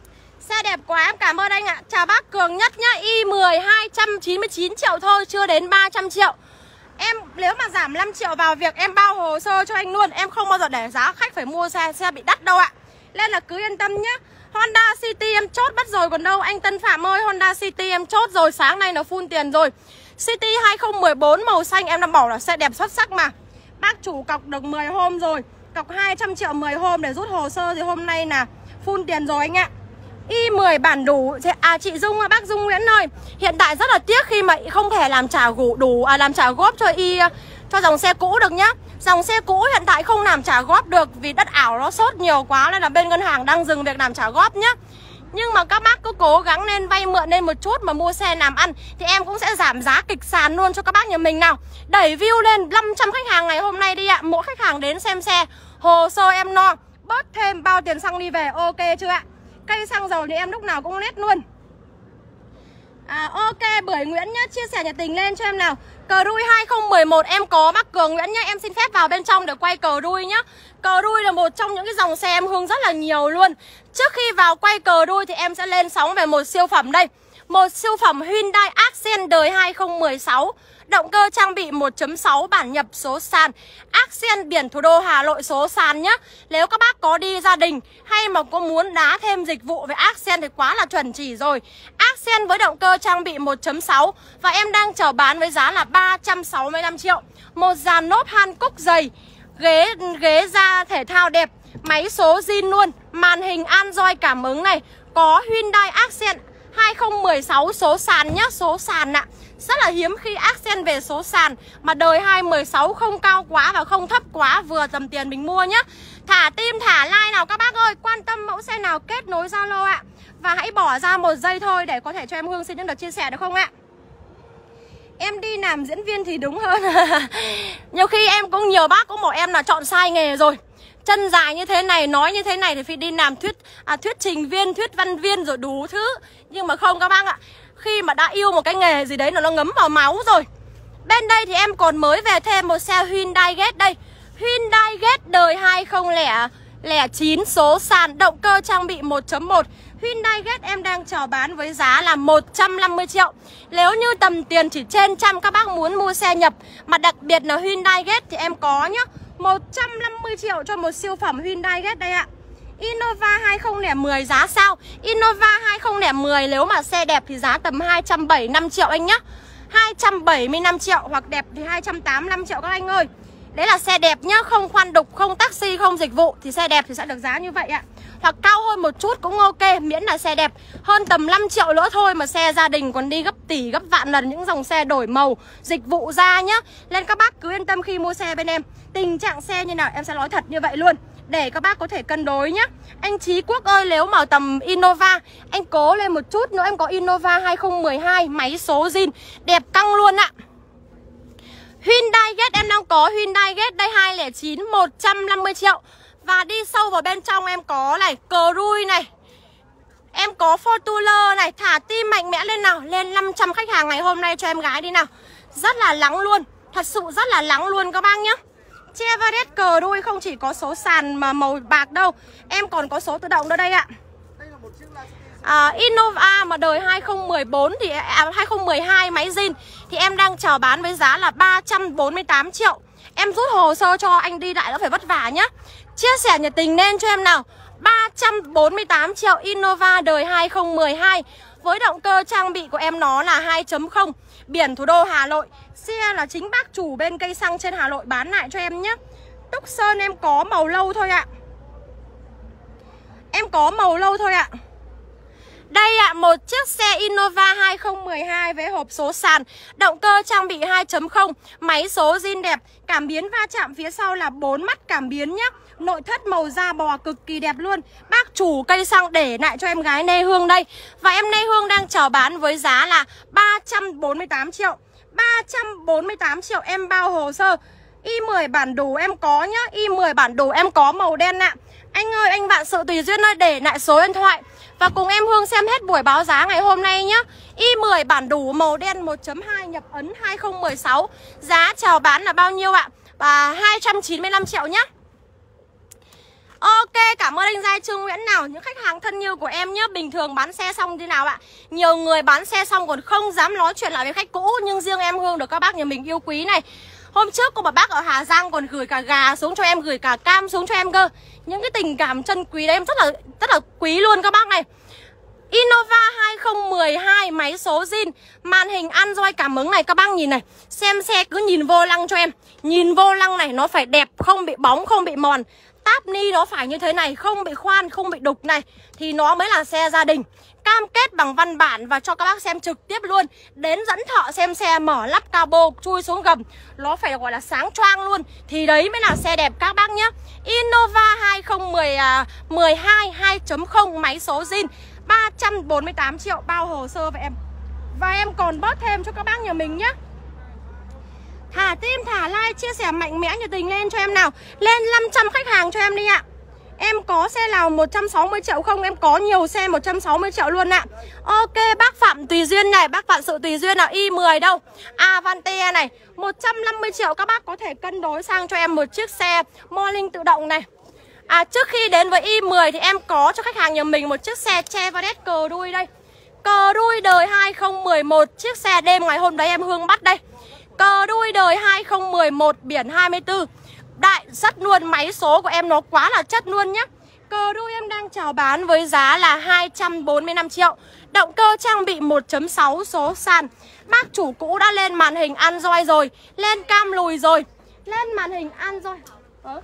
Xe đẹp quá, em cảm ơn anh ạ. Chào bác Cường Nhất nhá. Y mười hai trăm chín mươi chín triệu thôi, chưa đến ba trăm triệu. Em nếu mà giảm năm triệu vào việc em bao hồ sơ cho anh luôn. Em không bao giờ để giá khách phải mua xe xe bị đắt đâu ạ. Nên là cứ yên tâm nhá. Honda City em chốt mất rồi còn đâu. Anh Tân Phạm ơi, Honda City em chốt rồi, sáng nay nó full tiền rồi. City hai không một bốn màu xanh em đã bảo là xe đẹp xuất sắc mà. Bác chủ cọc được mười hôm rồi, cọc hai trăm triệu mười hôm để rút hồ sơ thì hôm nay là full tiền rồi anh ạ. Y mười bản đủ. À chị Dung, bác Dung Nguyễn ơi, hiện tại rất là tiếc khi mà không thể làm trả gủ đủ à, làm trả góp cho y cho dòng xe cũ được nhá. Dòng xe cũ hiện tại không làm trả góp được vì đất ảo nó sốt nhiều quá nên là bên ngân hàng đang dừng việc làm trả góp nhá. Nhưng mà các bác cứ cố gắng nên vay mượn lên một chút mà mua xe làm ăn thì em cũng sẽ giảm giá kịch sàn luôn cho các bác nhà mình nào. Đẩy view lên năm trăm khách hàng ngày hôm nay đi ạ. Mỗi khách hàng đến xem xe, hồ sơ em no, bớt thêm bao tiền xăng đi về, ok chưa ạ? Cây xăng dầu thì em lúc nào cũng nét luôn. À, ok, Bưởi Nguyễn nhá, chia sẻ nhiệt tình lên cho em nào. Cờ đuôi hai không một một em có bác Cường Nguyễn nhá. Em xin phép vào bên trong để quay cờ đuôi nhá. Cờ đuôi là một trong những cái dòng xe em hương rất là nhiều luôn. Trước khi vào quay cờ đuôi thì em sẽ lên sóng về một siêu phẩm đây. Một siêu phẩm Hyundai Accent đời hai không một sáu. Động cơ trang bị một chấm sáu bản nhập số sàn. Accent biển thủ đô Hà Nội số sàn nhá. Nếu các bác có đi gia đình hay mà có muốn đá thêm dịch vụ về Accent thì quá là chuẩn chỉ rồi. Accent với động cơ trang bị một chấm sáu và em đang chào bán với giá là ba trăm sáu mươi lăm triệu. Một dàn lốp Hankook dày, ghế ghế da thể thao đẹp, máy số zin luôn, màn hình Android cảm ứng này, có Hyundai Accent hai không một sáu số sàn nhá, số sàn ạ. Rất là hiếm khi Accent về số sàn mà đời hai một sáu, không cao quá và không thấp quá, vừa tầm tiền mình mua nhá. Thả tim thả like nào các bác ơi, quan tâm mẫu xe nào kết nối Zalo ạ. Và hãy bỏ ra một giây thôi để có thể cho em Hương xin được chia sẻ được không ạ? Em đi làm diễn viên thì đúng hơn. Nhiều khi em cũng nhiều bác cũng bảo em là chọn sai nghề rồi. Chân dài như thế này, nói như thế này thì phải đi làm thuyết à, thuyết trình viên, thuyết văn viên rồi đủ thứ. Nhưng mà không các bác ạ. Khi mà đã yêu một cái nghề gì đấy là nó ngấm vào máu rồi. Bên đây thì em còn mới về thêm một xe Hyundai Getz đây. Hyundai Getz đời hai không không chín số sàn, động cơ trang bị một chấm một. Hyundai Getz em đang chào bán với giá là một trăm năm mươi triệu. Nếu như tầm tiền chỉ trên trăm các bác muốn mua xe nhập mà đặc biệt là Hyundai Getz thì em có nhá, một trăm năm mươi triệu cho một siêu phẩm Hyundai Getz đây ạ. Innova hai không không một giá sao? Innova hai không không một nếu mà xe đẹp thì giá tầm hai trăm bảy mươi lăm triệu anh nhá. hai trăm bảy mươi lăm triệu hoặc đẹp thì hai trăm tám mươi lăm triệu các anh ơi. Đấy là xe đẹp nhá, không khoan đục, không taxi, không dịch vụ thì xe đẹp thì sẽ được giá như vậy ạ. Hoặc cao hơn một chút cũng ok, miễn là xe đẹp. Hơn tầm năm triệu nữa thôi mà xe gia đình còn đi gấp tỷ, gấp vạn lần những dòng xe đổi màu, dịch vụ ra nhá. Nên các bác cứ yên tâm khi mua xe bên em. Tình trạng xe như nào em sẽ nói thật như vậy luôn, để các bác có thể cân đối nhá. Anh Chí Quốc ơi, nếu mà tầm Innova anh cố lên một chút nữa, em có Innova hai không một hai, máy số zin, đẹp căng luôn ạ. Hyundai Getz em đang có Hyundai Getz đây hai không chín, một trăm năm mươi triệu. Và đi sâu vào bên trong em có này, Cruise này, em có Fortuner này, thả tim mạnh mẽ lên nào. Lên năm trăm khách hàng ngày hôm nay cho em gái đi nào. Rất là lắng luôn, thật sự rất là lắng luôn các bác nhá. Chevrolet Cruise không chỉ có số sàn mà màu bạc đâu, em còn có số tự động nữa đây ạ. à, Innova mà đời hai không một bốn thì à, hai không một hai máy zin thì em đang chào bán với giá là ba trăm bốn mươi tám triệu. Em rút hồ sơ cho anh đi lại nó phải vất vả nhá. Chia sẻ nhiệt tình lên cho em nào. Ba trăm bốn mươi tám triệu Innova đời hai không một hai. Với động cơ trang bị của em nó là hai chấm không, biển thủ đô Hà Nội. Xe là chính bác chủ bên cây xăng trên Hà Nội bán lại cho em nhé. Tucson em có màu lâu thôi ạ. Em có màu lâu thôi ạ. Đây ạ, một chiếc xe Innova hai không một hai với hộp số sàn, động cơ trang bị hai chấm không, máy số zin đẹp, cảm biến va chạm phía sau là bốn mắt cảm biến nhá. Nội thất màu da bò cực kỳ đẹp luôn. Bác chủ cây xăng để lại cho em gái Lê Hương đây. Và em Lê Hương đang chào bán với giá là ba trăm bốn mươi tám triệu. Ba trăm bốn mươi tám triệu em bao hồ sơ. Y mười bản đủ em có nhá. Y mười bản đủ em có màu đen ạ. Anh ơi, anh Vạn Sự Tùy Duyên ơi, để lại số điện thoại và cùng em Hương xem hết buổi báo giá ngày hôm nay nhá. Y mười bản đủ màu đen một chấm hai nhập ấn hai không một sáu. Giá chào bán là bao nhiêu ạ? Và hai trăm chín mươi lăm triệu nhá. Ok, cảm ơn anh Giai Trương Nguyễn nào. Những khách hàng thân yêu của em nhé. Bình thường bán xe xong thế nào ạ? Nhiều người bán xe xong còn không dám nói chuyện lại với khách cũ. Nhưng riêng em Hương được các bác nhà mình yêu quý này. Hôm trước có một bác ở Hà Giang còn gửi cả gà xuống cho em, gửi cả cam xuống cho em cơ. Những cái tình cảm chân quý đấy em rất là rất là quý luôn các bác này. Innova hai không một hai máy số zin, màn hình Android cảm ứng này các bác nhìn này. Xem xe cứ nhìn vô lăng cho em. Nhìn vô lăng này nó phải đẹp, không bị bóng, không bị mòn. Táp ni nó phải như thế này, không bị khoan, không bị đục này, thì nó mới là xe gia đình. Cam kết bằng văn bản và cho các bác xem trực tiếp luôn. Đến dẫn thợ xem xe, mở lắp cabo, chui xuống gầm. Nó phải gọi là sáng choang luôn. Thì đấy mới là xe đẹp các bác nhé. Innova hai không một hai hai chấm không máy số zin, ba trăm bốn mươi tám triệu bao hồ sơ với em. Và em còn bớt thêm cho các bác nhà mình nhé. Thả tim, thả like, chia sẻ mạnh mẽ nhiệt tình lên cho em nào. Lên năm trăm khách hàng cho em đi ạ. Em có xe nào một trăm sáu mươi triệu không? Em có nhiều xe một trăm sáu mươi triệu luôn ạ. Ok, bác Phạm Tùy Duyên này, bác Phạm Sự Tùy Duyên nào, i mười đâu, Avante này, một trăm năm mươi triệu các bác có thể cân đối sang cho em một chiếc xe Morning tự động này. À, trước khi đến với i mười thì em có cho khách hàng nhà mình một chiếc xe Chevrolet cờ đuôi đây. Cờ đuôi đời hai không một một, chiếc xe đêm ngày hôm đấy em Hương bắt đây. Cờ đuôi đời hai không một một, biển hai mươi tư. Đại rất luôn, máy số của em nó quá là chất luôn nhá. Cờ đuôi em đang chào bán với giá là hai trăm bốn mươi lăm triệu. Động cơ trang bị một chấm sáu số sàn. Bác chủ cũ đã lên màn hình Android rồi, lên cam lùi rồi. Lên màn hình Android Ờ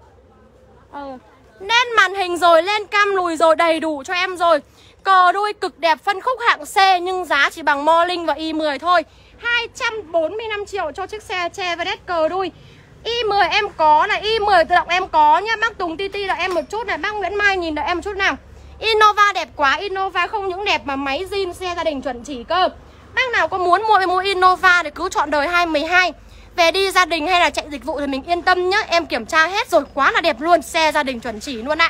Ờ Lên màn hình rồi, lên cam lùi rồi, đầy đủ cho em rồi. Cờ đuôi cực đẹp, phân khúc hạng C nhưng giá chỉ bằng Morning và i mười thôi. Hai trăm bốn mươi lăm triệu cho chiếc xe Chevrolet cờ đuôi. i mười em có này, i mười tự động em có nhá. Bác Tùng Ti Ti đợi em một chút này, bác Nguyễn Mai nhìn đợi em một chút nào. Innova đẹp quá, Innova không những đẹp mà máy zin xe gia đình chuẩn chỉ cơ. Bác nào có muốn mua mua Innova thì cứ chọn đời hai một hai. Về đi gia đình hay là chạy dịch vụ thì mình yên tâm nhá. Em kiểm tra hết rồi, quá là đẹp luôn, xe gia đình chuẩn chỉ luôn ạ.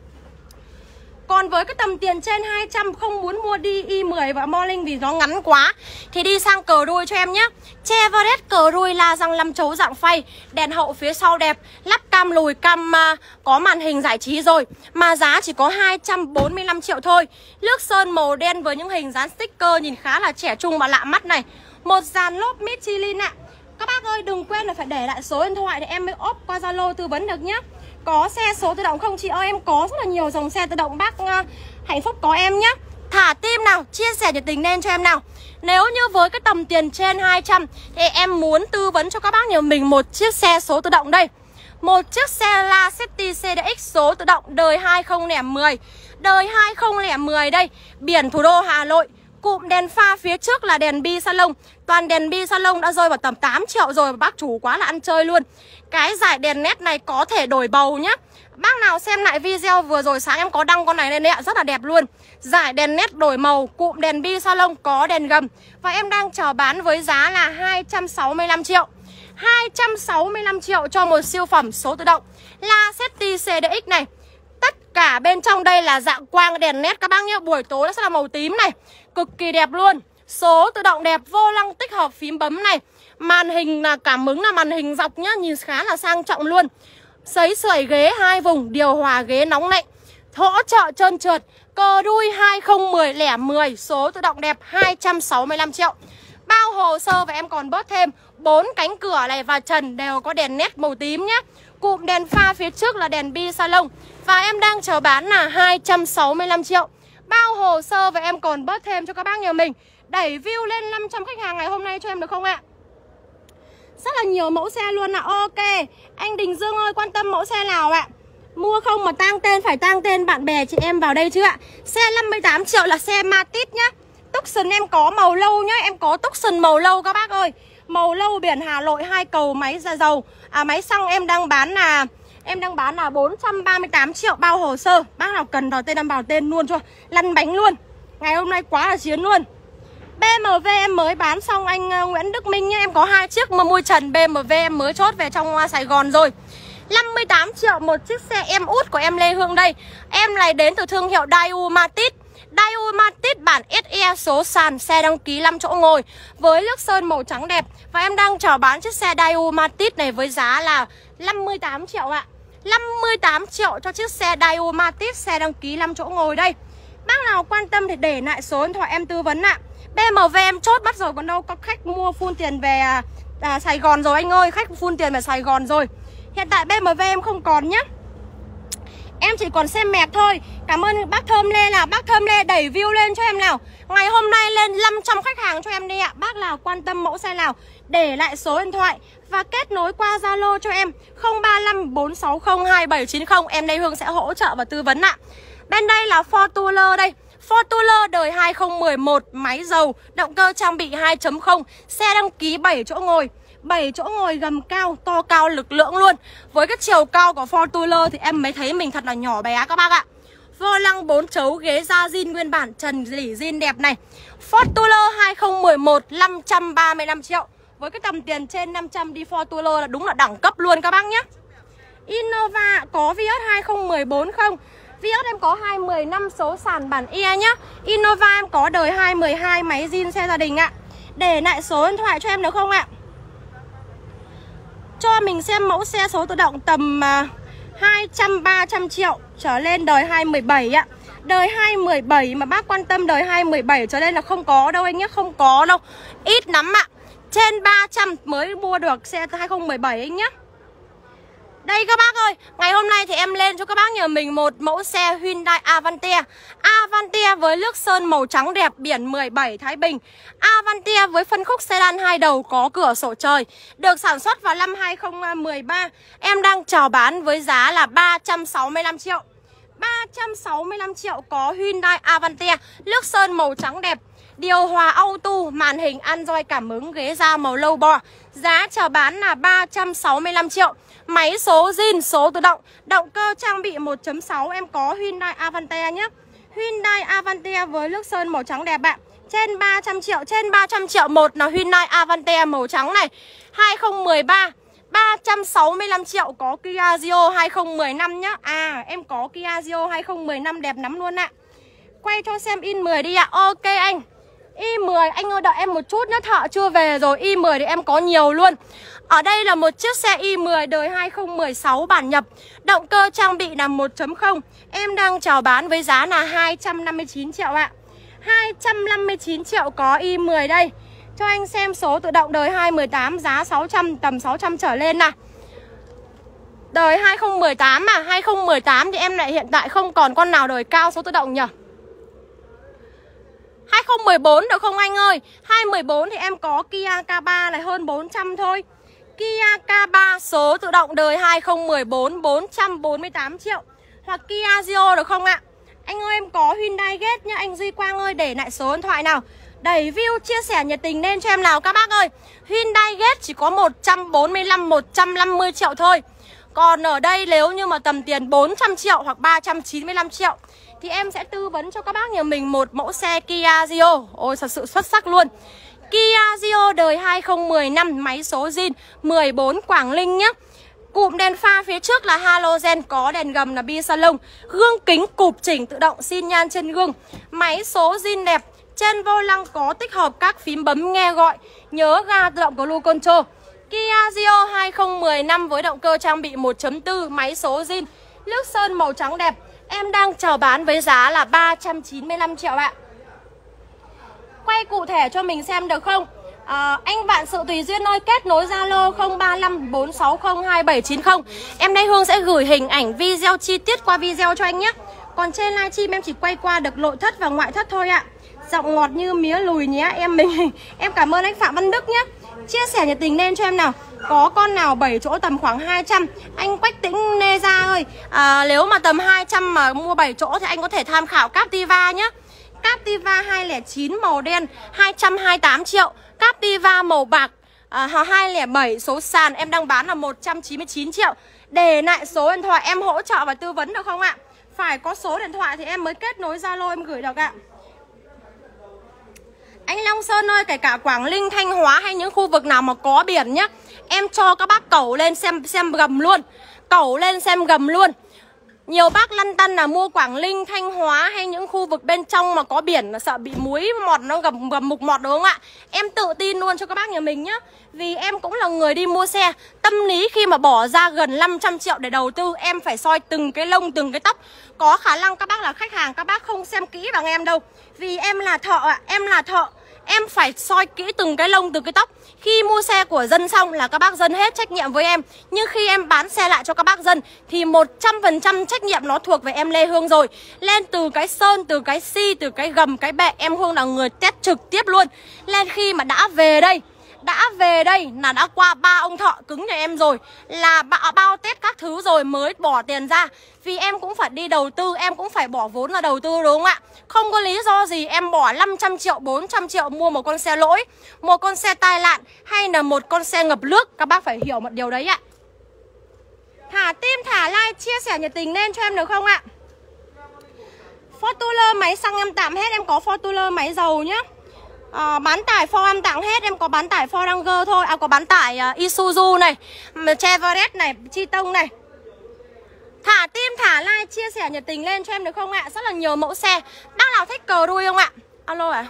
Còn với cái tầm tiền trên hai trăm không muốn mua đi i mười và Morning vì nó ngắn quá thì đi sang cờ đuôi cho em nhé. Chevrolet cờ đuôi la răng năm chấu dạng phay, đèn hậu phía sau đẹp, lắp cam lùi, cam uh, có màn hình giải trí rồi. Mà giá chỉ có hai trăm bốn mươi lăm triệu thôi. Nước sơn màu đen với những hình dán sticker nhìn khá là trẻ trung và lạ mắt này. Một dàn lốp Michelin ạ. Các bác ơi đừng quên là phải để lại số điện thoại để em mới ốp qua Zalo tư vấn được nhé. Có xe số tự động không chị ơi? Em có rất là nhiều dòng xe tự động, bác uh, hạnh phúc có em nhé. Thả tim nào, chia sẻ nhiệt tình lên cho em nào. Nếu như với cái tầm tiền trên hai trăm thì em muốn tư vấn cho các bác nhà mình một chiếc xe số tự động đây. Một chiếc xe Lacetti xê đê ích số tự động đời hai không không một. Đời hai không không một đây, biển thủ đô Hà Nội. Cụm đèn pha phía trước là đèn bi salon. Toàn đèn bi salon đã rơi vào tầm tám triệu rồi. Bác chủ quá là ăn chơi luôn. Cái dải đèn led này có thể đổi bầu nhá. Bác nào xem lại video vừa rồi sáng em có đăng con này lên đấy ạ, rất là đẹp luôn. Dải đèn led đổi màu, cụm đèn bi salon, có đèn gầm. Và em đang chào bán với giá là hai trăm sáu mươi lăm triệu. Hai trăm sáu mươi lăm triệu cho một siêu phẩm số tự động Lacetti xê đê ích này. Tất cả bên trong đây là dạng quang đèn led các bác nhé. Buổi tối nó sẽ là màu tím này, cực kỳ đẹp luôn. Số tự động đẹp, vô lăng tích hợp phím bấm này. Màn hình là cảm ứng là màn hình dọc nhá, nhìn khá là sang trọng luôn. Sấy sưởi ghế hai vùng, điều hòa ghế nóng lạnh, hỗ trợ trơn trượt. Cờ đuôi hai không một không, số tự động đẹp, hai trăm sáu mươi lăm triệu. Bao hồ sơ và em còn bớt thêm bốn cánh cửa này và trần đều có đèn nét màu tím nhé. Cụm đèn pha phía trước là đèn bi salon. Và em đang chờ bán là hai trăm sáu mươi lăm triệu. Bao hồ sơ và em còn bớt thêm cho các bác nhà mình. Đẩy view lên năm trăm khách hàng ngày hôm nay cho em được không ạ? Rất là nhiều mẫu xe luôn ạ. Ok, anh Đình Dương ơi, quan tâm mẫu xe nào ạ? Mua không mà tang tên, phải tang tên bạn bè chị em vào đây chứ ạ. Xe năm mươi tám triệu là xe Matiz nhá. Tucson em có màu lâu nhá. Em có Tucson màu lâu các bác ơi. Màu lâu biển Hà Nội, hai cầu máy ra dầu. À, máy xăng em đang bán là Em đang bán là bốn trăm ba mươi tám triệu bao hồ sơ. Bác nào cần vào tên em vào tên luôn cho. Lăn bánh luôn. Ngày hôm nay quá là chiến luôn. bê em vê em mới bán xong anh uh, Nguyễn Đức Minh nhé. Em có hai chiếc mà mui trần bê em vê em mới chốt về trong uh, Sài Gòn rồi. Năm mươi tám triệu một chiếc xe em út của em Lê Hương đây. Em này đến từ thương hiệu Daewoo Matiz. Daewoo Matiz bản ét e số sàn, xe đăng ký năm chỗ ngồi với nước sơn màu trắng đẹp. Và em đang chào bán chiếc xe Daewoo Matiz này với giá là năm mươi tám triệu ạ. năm mươi tám triệu cho chiếc xe Daewoo Matiz, xe đăng ký năm chỗ ngồi đây. Bác nào quan tâm thì để lại số điện thoại em tư vấn ạ. bê em vê em chốt mất rồi, còn đâu có khách mua full tiền về à, à, Sài Gòn rồi anh ơi. Khách full tiền về Sài Gòn rồi. Hiện tại bê em vê em không còn nhá. Em chỉ còn xem mẹp thôi. Cảm ơn bác Thơm Lê nào. Bác Thơm Lê đẩy view lên cho em nào. Ngày hôm nay lên năm trăm khách hàng cho em đi ạ. Bác nào quan tâm mẫu xe nào để lại số điện thoại và kết nối qua Zalo cho em không ba năm bốn sáu không hai bảy chín không. Em đây Hương sẽ hỗ trợ và tư vấn ạ. Bên đây là Fortuner đây. Fortuner đời hai không một một, máy dầu, động cơ trang bị hai chấm không, xe đăng ký bảy chỗ ngồi, bảy chỗ ngồi gầm cao, to cao lực lưỡng luôn. Với cái chiều cao của Fortuner thì em mới thấy mình thật là nhỏ bé các bác ạ. Vô lăng bốn chấu, ghế da zin nguyên bản, trần lỉ zin đẹp này. Fortuner hai không một một, năm trăm ba mươi lăm triệu. Với cái tầm tiền trên năm trăm đi Fortuner là đúng là đẳng cấp luôn các bác nhé. Innova có Vios hai không một bốn không? Vios em có hai một năm số sàn bản E nhá. Innova em có đời hai một hai, máy zin xe gia đình ạ. Để lại số điện thoại cho em được không ạ? Cho mình xem mẫu xe số tự động tầm uh, hai trăm ba trăm triệu trở lên, đời hai một bảy ạ. Đời hai một bảy mà bác quan tâm đời hai một bảy trở lên là không có đâu anh nhé, không có đâu. Ít lắm ạ. Trên ba trăm mới mua được xe hai không một bảy anh nhé. Đây các bác ơi, ngày hôm nay thì em lên cho các bác nhà mình một mẫu xe Hyundai Avantea. Avantea với lướt sơn màu trắng đẹp, biển mười bảy Thái Bình. Avantea với phân khúc sedan hai đầu có cửa sổ trời. Được sản xuất vào năm hai không một ba. Em đang chào bán với giá là ba trăm sáu mươi lăm triệu. ba trăm sáu mươi lăm triệu có Hyundai Avantea, lướt sơn màu trắng đẹp, điều hòa auto, màn hình Android cảm ứng, ghế da màu lâu bò. Giá chào bán là ba trăm sáu mươi lăm triệu. Máy số zin, số tự động, động cơ trang bị một chấm sáu. Em có Hyundai Avantea nhé. Hyundai Avantea với lướt sơn màu trắng đẹp ạ. Trên ba trăm triệu, trên ba trăm triệu một là Hyundai Avantea màu trắng này. hai không một ba, ba trăm sáu mươi lăm triệu có Kia Rio hai không một năm nhá. À em có Kia Rio hai không một năm đẹp lắm luôn ạ. Quay cho xem in mười đi ạ. Ok anh. i mười anh ơi đợi em một chút nhá, thợ chưa về rồi. i mười thì em có nhiều luôn. Ở đây là một chiếc xe i mười đời hai không một sáu bản nhập, động cơ trang bị là một chấm không. Em đang chào bán với giá là hai trăm năm mươi chín triệu ạ. hai trăm năm mươi chín triệu có i mười đây. Cho anh xem số tự động đời hai một tám, giá sáu trăm, tầm sáu trăm trở lên nè. Đời hai không một tám mà, hai không một tám thì em lại hiện tại không còn con nào đời cao số tự động nhỉ. hai không một bốn được không anh ơi? hai một bốn thì em có Kia K ba này hơn bốn trăm thôi. Kia K ba số tự động đời hai không một bốn, bốn trăm bốn mươi tám triệu. Hoặc Kia Rio được không ạ? Anh ơi em có Hyundai Getz nhá. Anh Duy Quang ơi để lại số điện thoại nào. Đẩy view chia sẻ nhiệt tình lên cho em nào các bác ơi. Hyundai Getz chỉ có một trăm bốn mươi lăm, một trăm năm mươi triệu thôi. Còn ở đây nếu như mà tầm tiền bốn trăm triệu hoặc ba trăm chín mươi lăm triệu thì em sẽ tư vấn cho các bác nhà mình một mẫu xe Kia Rio. Ôi thật sự xuất sắc luôn. Kia Rio đời hai không một năm, máy số zin, mười bốn Quảng Ninh nhé. Cụm đèn pha phía trước là halogen, có đèn gầm là bi salon, gương kính cụp chỉnh tự động, xin nhan trên gương. Máy số zin đẹp, trên vô lăng có tích hợp các phím bấm nghe gọi, nhớ ga tự động cruise control. Kia Rio hai không một năm với động cơ trang bị một chấm bốn, máy số zin, lướt sơn màu trắng đẹp. Em đang chào bán với giá là ba trăm chín mươi lăm triệu ạ. Quay cụ thể cho mình xem được không? À, anh Vạn Sự Tùy Duyên ơi, kết nối Zalo không ba năm bốn sáu không hai bảy chín không. Em đây Hương sẽ gửi hình ảnh video chi tiết qua video cho anh nhé. Còn trên livestream em chỉ quay qua được nội thất và ngoại thất thôi ạ. Giọng ngọt như mía lùi nhé em mình. Em cảm ơn anh Phạm Văn Đức nhé. Chia sẻ nhiệt tình lên cho em nào. Có con nào bảy chỗ tầm khoảng hai trăm. Anh Quách Tĩnh Nê Gia ơi, à, nếu mà tầm hai trăm mà mua bảy chỗ thì anh có thể tham khảo Captiva nhé. Captiva hai không chín màu đen hai trăm hai mươi tám triệu. Captiva màu bạc à, hai không bảy số sàn em đang bán là một trăm chín mươi chín triệu. Để lại số điện thoại em hỗ trợ và tư vấn được không ạ? Phải có số điện thoại thì em mới kết nối Zalo em gửi được ạ. Anh Long Sơn ơi, kể cả Quảng Ninh, Thanh Hóa hay những khu vực nào mà có biển nhá, em cho các bác cẩu lên xem xem gầm luôn. Cẩu lên xem gầm luôn. Nhiều bác lăn tăn là mua Quảng Ninh, Thanh Hóa hay những khu vực bên trong mà có biển là sợ bị muối mọt, nó gặp, gặp mục mọt đúng không ạ? Em tự tin luôn cho các bác nhà mình nhá. Vì em cũng là người đi mua xe. Tâm lý khi mà bỏ ra gần năm trăm triệu để đầu tư, em phải soi từng cái lông, từng cái tóc. Có khả năng các bác là khách hàng, các bác không xem kỹ bằng em đâu. Vì em là thợ ạ, em là thợ. Em phải soi kỹ từng cái lông, từng cái tóc. Khi mua xe của dân xong là các bác dân hết trách nhiệm với em. Nhưng khi em bán xe lại cho các bác dân thì một trăm phần trăm trách nhiệm nó thuộc về em Lê Hương rồi. Lên từ cái sơn, từ cái xi, từ cái gầm, cái bệ, em Hương là người test trực tiếp luôn. Lên khi mà đã về đây, đã về đây là đã qua ba ông thợ cứng nhà em rồi, là bao, bao test các thứ rồi mới bỏ tiền ra. Vì em cũng phải đi đầu tư, em cũng phải bỏ vốn ra đầu tư đúng không ạ? Không có lý do gì em bỏ năm trăm triệu, bốn trăm triệu mua một con xe lỗi, một con xe tai nạn hay là một con xe ngập nước. Các bác phải hiểu một điều đấy ạ. Thả tim, thả like, chia sẻ nhiệt tình lên cho em được không ạ? Fortuner máy xăng em tạm hết, em có Fortuner máy dầu nhá. À, bán tải Ford em tặng hết, em có bán tải Ford Ranger thôi, à có bán tải uh, Isuzu này, Chevrolet này, Triton này. Thả tim, thả like, chia sẻ nhiệt tình lên cho em được không ạ? Rất là nhiều mẫu xe. Bác nào thích cờ đuôi không ạ? Alo ạ.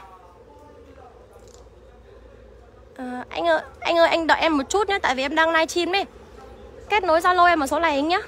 À, anh ơi, anh ơi, anh đợi em một chút nhé, tại vì em đang livestream ấy. Kết nối Zalo em một số này anh nhé.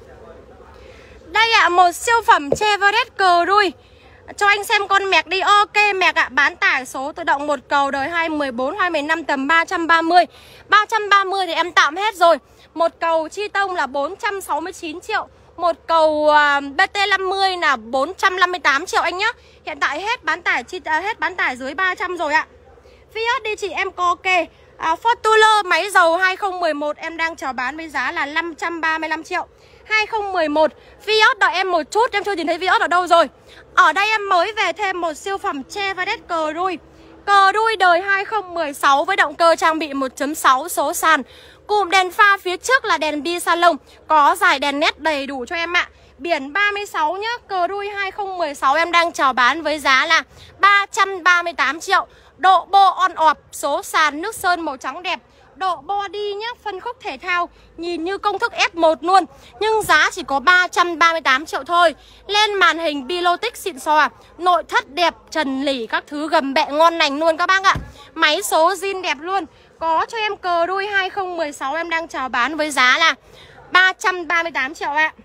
Đây ạ, à, một siêu phẩm Chevrolet cờ đuôi. Cho anh xem con mẹc đi. Ok mẹc ạ, à, bán tải số tự động một cầu đời hai mười bốn, hai mười lăm tầm ba trăm ba mươi. ba trăm ba mươi thì em tạm hết rồi. Một cầu chi tông là bốn trăm sáu mươi chín triệu. Một cầu uh, bê tê năm mươi là bốn trăm năm mươi tám triệu anh nhá. Hiện tại hết bán tải chi, uh, hết bán tải dưới ba trăm rồi ạ. Fiat đi chị em có ok. uh, Fortuner máy dầu hai không một một em đang chào bán với giá là năm trăm ba mươi lăm triệu. Hai không một một. Fiat đợi em một chút, em chưa nhìn thấy Fiat ở đâu rồi. Ở đây em mới về thêm một siêu phẩm Chevrolet cờ đuôi. Cờ đuôi đời hai không một sáu với động cơ trang bị một chấm sáu số sàn. Cụm đèn pha phía trước là đèn bi salon, có dải đèn nét đầy đủ cho em ạ. Biển ba mươi sáu nhá, cờ đuôi hai không một sáu em đang chào bán với giá là ba trăm ba mươi tám triệu. Độ bo on off, số sàn nước sơn màu trắng đẹp. Độ body nhá, phân khúc thể thao, nhìn như công thức ép một luôn. Nhưng giá chỉ có ba trăm ba mươi tám triệu thôi. Lên màn hình Pilotic xịn xò, nội thất đẹp, trần lỉ các thứ gầm bẹ ngon lành luôn các bác ạ. Máy số zin đẹp luôn. Có cho em cờ đuôi hai không một sáu em đang chào bán với giá là ba trăm ba mươi tám triệu ạ.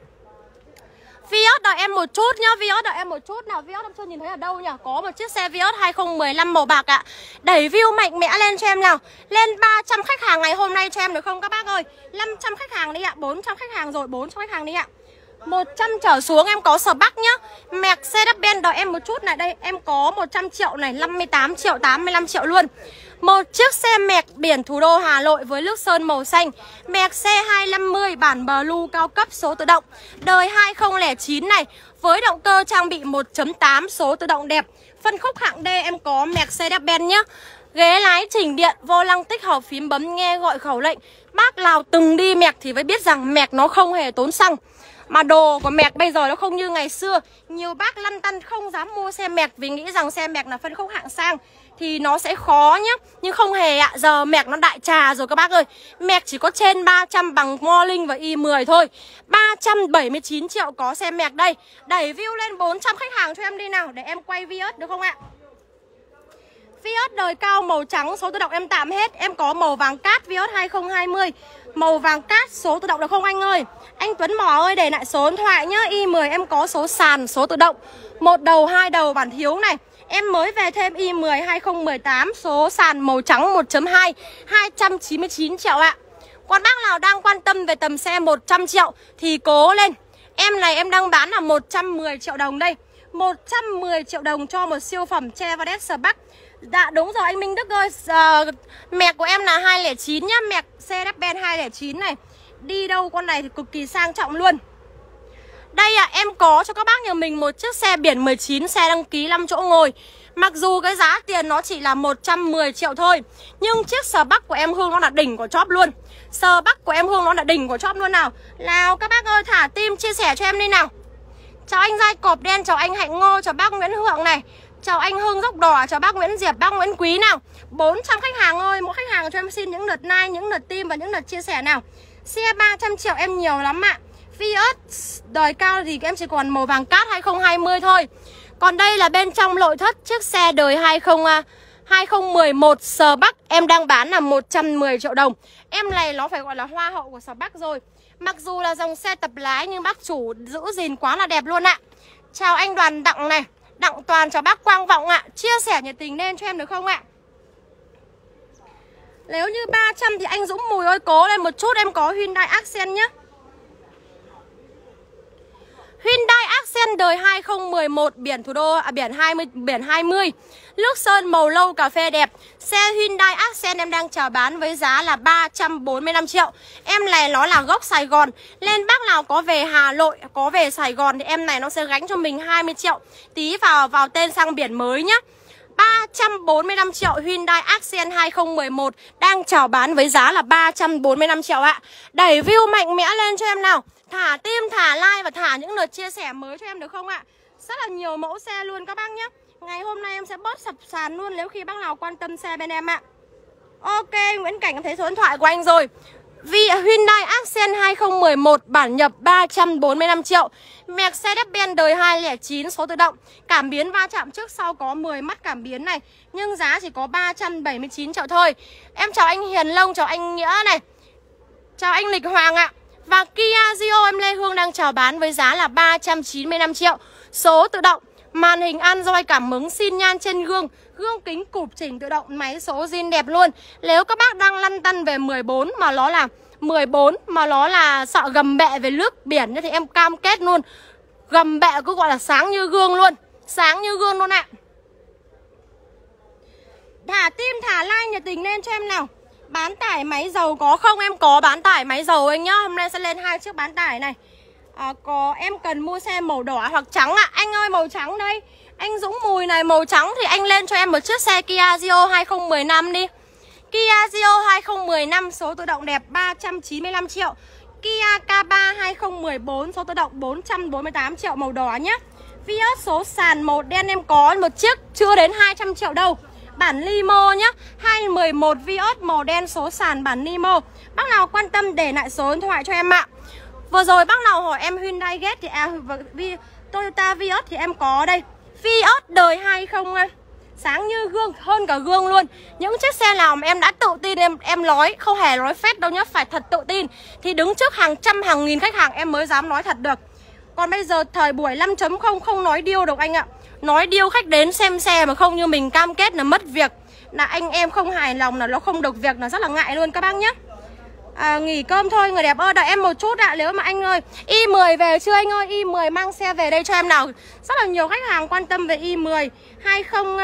Vios đợi em một chút nhá, Vios đợi em một chút nào, Vios em chưa nhìn thấy ở đâu nhỉ? Có một chiếc xe Vios hai không một năm màu bạc ạ. Đẩy view mạnh mẽ lên cho em nào. Lên ba trăm khách hàng ngày hôm nay cho em được không các bác ơi? năm trăm khách hàng đi ạ, bốn trăm khách hàng rồi, bốn trăm khách hàng đi ạ. một trăm trở xuống em có Spark nhá. Mercedes-Benz đợi em một chút này, đây em có một trăm triệu này, năm mươi tám triệu, tám mươi lăm triệu luôn. Một chiếc xe mẹc biển thủ đô Hà Nội với nước sơn màu xanh. Mẹc C hai năm mươi bản Blue cao cấp số tự động. Đời hai không không chín này, với động cơ trang bị một chấm tám số tự động đẹp. Phân khúc hạng D em có Mercedes-Benz nhá. Ghế lái chỉnh điện, vô lăng tích hợp phím bấm nghe gọi khẩu lệnh. Bác nào từng đi mẹc thì mới biết rằng mẹc nó không hề tốn xăng. Mà đồ của mẹc bây giờ nó không như ngày xưa. Nhiều bác lăn tăn không dám mua xe mẹc vì nghĩ rằng xe mẹc là phân khúc hạng sang thì nó sẽ khó nhá. Nhưng không hề ạ, giờ mẹc nó đại trà rồi các bác ơi. Mẹc chỉ có trên ba trăm bằng Morning và i mười thôi. Ba trăm bảy mươi chín triệu có xe mẹc đây. Đẩy view lên bốn trăm khách hàng cho em đi nào, để em quay Vios được không ạ? Vios đời cao màu trắng, số tự động em tạm hết. Em có màu vàng cát Vios hai không hai không. Màu vàng cát, số tự động được không anh ơi? Anh Tuấn Mỏ ơi, để lại số điện thoại nhá. i mười em có số sàn, số tự động. Một đầu, hai đầu bản thiếu này. Em mới về thêm i mười hai không một tám, số sàn màu trắng một chấm hai, hai trăm chín mươi chín triệu ạ. Còn bác nào đang quan tâm về tầm xe một trăm triệu thì cố lên. Em này em đang bán là một trăm mười triệu đồng đây. một trăm mười triệu đồng cho một siêu phẩm Chevrolet Spark. Dạ đúng rồi anh Minh Đức ơi, uh, mẹc của em là hai không chín nhá, mẹc Mercedes-Benz hai không chín này. Đi đâu con này thì cực kỳ sang trọng luôn. Đây ạ, à, em có cho các bác nhà mình một chiếc xe biển mười chín, xe đăng ký năm chỗ ngồi. Mặc dù cái giá tiền nó chỉ là một trăm mười triệu thôi, nhưng chiếc Spark của em Hương nó là đỉnh của chóp luôn. Spark của em Hương nó là đỉnh của chóp luôn nào. Nào các bác ơi, thả tim chia sẻ cho em đi nào. Chào anh Giai Cọp Đen, chào anh Hạnh Ngô, chào bác Nguyễn Hượng này. Chào anh Hương Dốc Đỏ, chào bác Nguyễn Diệp, bác Nguyễn Quý nào. bốn trăm khách hàng ơi, mỗi khách hàng cho em xin những lượt like, những lượt tim và những lượt chia sẻ nào. Xe ba trăm triệu em nhiều lắm ạ. Vios đời cao thì em chỉ còn màu vàng cát hai không hai không thôi. Còn đây là bên trong nội thất chiếc xe đời hai không một một Sờ Bắc, em đang bán là một trăm mười triệu đồng. Em này nó phải gọi là hoa hậu của Sờ Bắc rồi. Mặc dù là dòng xe tập lái nhưng bác chủ giữ gìn quá là đẹp luôn ạ. Chào anh Đoàn Đặng này, Đặng Toàn, chào bác Quang Vọng ạ. Chia sẻ nhiệt tình lên cho em được không ạ? Nếu như ba trăm thì anh Dũng Mùi ơi cố lên một chút, em có Hyundai Accent nhé. Hyundai Accent đời hai không một một, biển thủ đô à, biển hai mươi, biển hai mươi, nước sơn màu lâu cà phê đẹp. Xe Hyundai Accent em đang chào bán với giá là ba trăm bốn mươi lăm triệu. Em này nó là gốc Sài Gòn, nên bác nào có về Hà Nội, có về Sài Gòn thì em này nó sẽ gánh cho mình hai mươi triệu. Tí vào vào tên sang biển mới nhá. ba trăm bốn mươi lăm triệu Hyundai Accent hai không một một đang chào bán với giá là ba trăm bốn mươi lăm triệu ạ. Đẩy view mạnh mẽ lên cho em nào. Thả tim, thả like và thả những lượt chia sẻ mới cho em được không ạ? Rất là nhiều mẫu xe luôn các bác nhé. Ngày hôm nay em sẽ bớt sập sàn luôn nếu khi bác nào quan tâm xe bên em ạ. Ok, Nguyễn Cảnh em thấy số điện thoại của anh rồi. Vì Hyundai Accent hai không một một bản nhập ba trăm bốn mươi lăm triệu. Mercedes-Benz đời hai không chín số tự động. Cảm biến va chạm trước sau có mười mắt cảm biến này. Nhưng giá chỉ có ba trăm bảy mươi chín triệu thôi. Em chào anh Hiền Long, chào anh Nghĩa này. Chào anh Lịch Hoàng ạ. Và Kia Rio em Lê Hương đang chào bán với giá là ba trăm chín mươi lăm triệu. Số tự động, màn hình Android cảm ứng, xin nhan trên gương, gương kính cụp chỉnh tự động, máy số zin đẹp luôn. Nếu các bác đang lăn tăn về mười bốn mà nó là mười bốn mà nó là sợ gầm bẹ về nước biển thì em cam kết luôn. Gầm bẹ cứ gọi là sáng như gương luôn. Sáng như gương luôn ạ. Thả tim, thả like nhiệt tình lên cho em nào. Bán tải máy dầu có không? Em có bán tải máy dầu anh nhá. Hôm nay sẽ lên hai chiếc bán tải này. à, có em cần mua xe màu đỏ hoặc trắng ạ. À. Anh ơi màu trắng đây. Anh Dũng Mùi này, màu trắng thì anh lên cho em một chiếc xe Kia Rio hai không một năm đi. Kia Rio hai không một năm số tự động đẹp ba trăm chín mươi lăm triệu. Kia K ba hai không một bốn số tự động bốn trăm bốn mươi tám triệu màu đỏ nhé. Vios số sàn màu đen em có một chiếc chưa đến hai trăm triệu đâu. Bản Limo nhá, hai không một một Vios màu đen số sàn bản Limo. Bác nào quan tâm để lại số điện thoại cho em ạ. Vừa rồi bác nào hỏi em Hyundai Getz thì à, Toyota Vios thì em có đây. Vios đời hai không sáng như gương, hơn cả gương luôn. Những chiếc xe nào mà em đã tự tin em em nói, không hề nói phét đâu nhá, phải thật tự tin. Thì đứng trước hàng trăm hàng nghìn khách hàng em mới dám nói thật được. Còn bây giờ thời buổi năm chấm không không nói điêu được anh ạ. Nói điêu khách đến xem xe mà không như mình cam kết là mất việc, là anh em không hài lòng, là nó không được việc, là rất là ngại luôn các bác nhé. à, Nghỉ cơm thôi người đẹp ơi, đợi em một chút ạ. À. Nếu mà anh ơi i mười về chưa anh ơi? i mười mang xe về đây cho em nào. Rất là nhiều khách hàng quan tâm về i mười hai không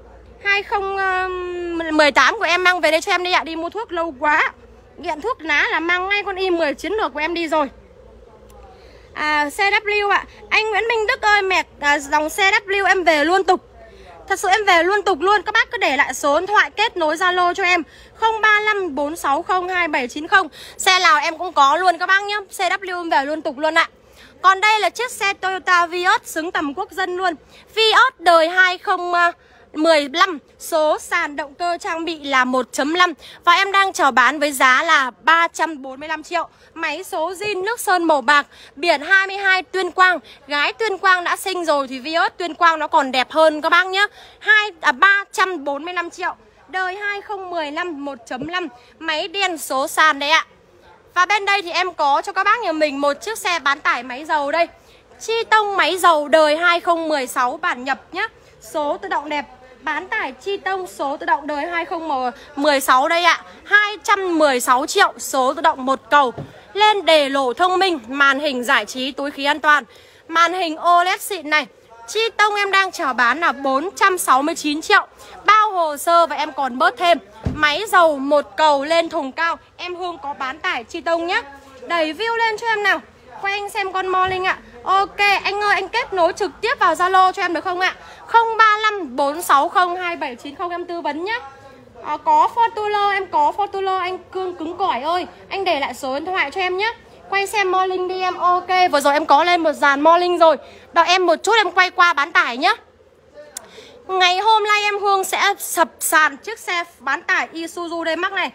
một tám của em mang về đây cho em đi ạ. À. Đi mua thuốc lâu quá, nghiện thuốc lá là mang ngay con i mười chiến lược của em đi rồi. À, xê vê ạ. À. Anh Nguyễn Minh Đức ơi, mẹ à, dòng xê vê em về liên tục. Thật sự em về liên tục luôn. Các bác cứ để lại số điện thoại kết nối Zalo cho em không ba năm bốn sáu không hai bảy chín không. Xe nào em cũng có luôn các bác nhé. xê vê em về liên tục luôn ạ. Còn đây là chiếc xe Toyota Vios xứng tầm quốc dân luôn. Vios đời hai không một lăm, số sàn động cơ trang bị là một chấm năm. Và em đang chào bán với giá là ba trăm bốn mươi lăm triệu. Máy số zin nước sơn màu bạc, biển hai mươi hai Tuyên Quang. Gái Tuyên Quang đã sinh rồi thì Vios Tuyên Quang nó còn đẹp hơn các bác nhé. à, ba trăm bốn mươi lăm triệu. Đời hai không một lăm một chấm năm. Máy đen số sàn đấy ạ. Và bên đây thì em có cho các bác nhà mình một chiếc xe bán tải máy dầu đây. Chi Tông máy dầu đời hai không một sáu bản nhập nhé. Số tự động đẹp. Bán tải Chi Tông số tự động đời hai không một sáu đây ạ. hai trăm mười sáu triệu, số tự động một cầu. Lên đề lỗ thông minh, màn hình giải trí túi khí an toàn, màn hình ô lét xịn này. Chi Tông em đang chào bán là bốn trăm sáu mươi chín triệu. Bao hồ sơ và em còn bớt thêm. Máy dầu một cầu lên thùng cao. Em Hương có bán tải Chi Tông nhé. Đẩy view lên cho em nào. Quay anh xem con Morning ạ. Ok, anh ơi anh kết nối trực tiếp vào Zalo cho em được không ạ? không ba năm bốn sáu không hai bảy chín không em tư vấn nhé. à, Có Fortuner, em có Fortuner anh cương cứng cỏi ơi. Anh để lại số điện thoại cho em nhé. Quay xem Morning đi em. Ok, vừa rồi em có lên một dàn Morning rồi. Đợi em một chút em quay qua bán tải nhé. Ngày hôm nay em Hương sẽ sập sàn chiếc xe bán tải Isuzu D-Max này.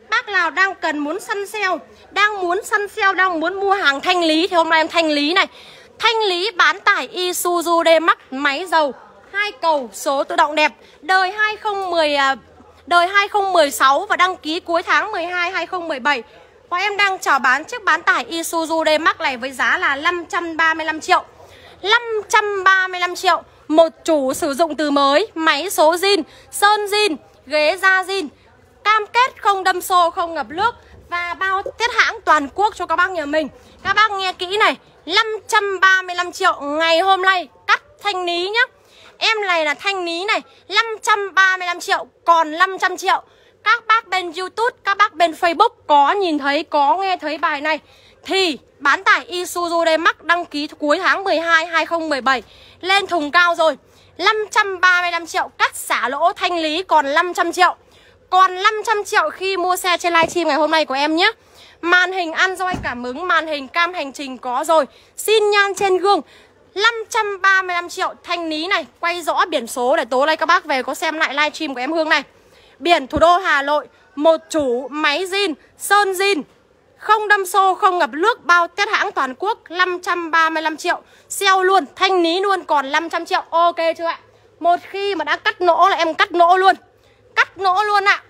Bác nào đang cần muốn săn sale, đang muốn săn sale, đang muốn mua hàng thanh lý thì hôm nay em thanh lý này. Thanh lý bán tải Isuzu D-Max máy dầu hai cầu số tự động đẹp, đời hai không một không đời hai không một sáu và đăng ký cuối tháng mười hai hai không một bảy. Và em đang chào bán chiếc bán tải Isuzu D-Max này với giá là năm trăm ba mươi lăm triệu. năm trăm ba mươi lăm triệu. Một chủ sử dụng từ mới, máy số zin, sơn zin, ghế da zin, cam kết không đâm xô, không ngập nước và bao tiết hãng toàn quốc cho các bác nhà mình. Các bác nghe kỹ này, năm trăm ba mươi lăm triệu ngày hôm nay cắt thanh lý nhá. Em này là thanh lý này, năm trăm ba mươi lăm triệu còn năm trăm triệu. Các bác bên YouTube, các bác bên Facebook có nhìn thấy, có nghe thấy bài này thì bán tải Isuzu D-Max đăng ký cuối tháng mười hai hai không một bảy lên thùng cao rồi. Năm trăm ba mươi lăm triệu cắt xả lỗ thanh lý còn năm trăm triệu. Còn năm trăm triệu khi mua xe trên livestream ngày hôm nay của em nhé. Màn hình Android cảm ứng, màn hình cam hành trình có rồi, xin nhan trên gương. Năm trăm ba mươi lăm triệu thanh lý này, quay rõ biển số để tối nay các bác về có xem lại livestream của em Hương này. Biển thủ đô Hà Nội, một chủ máy zin, sơn zin, không đâm xô, không ngập nước, bao tiết hãng toàn quốc. Năm trăm ba mươi lăm triệu, sale luôn, thanh lý luôn còn năm trăm triệu. Ok chưa ạ? Một khi mà đã cắt nỗ là em cắt nỗ luôn. Cắt nỗ luôn ạ.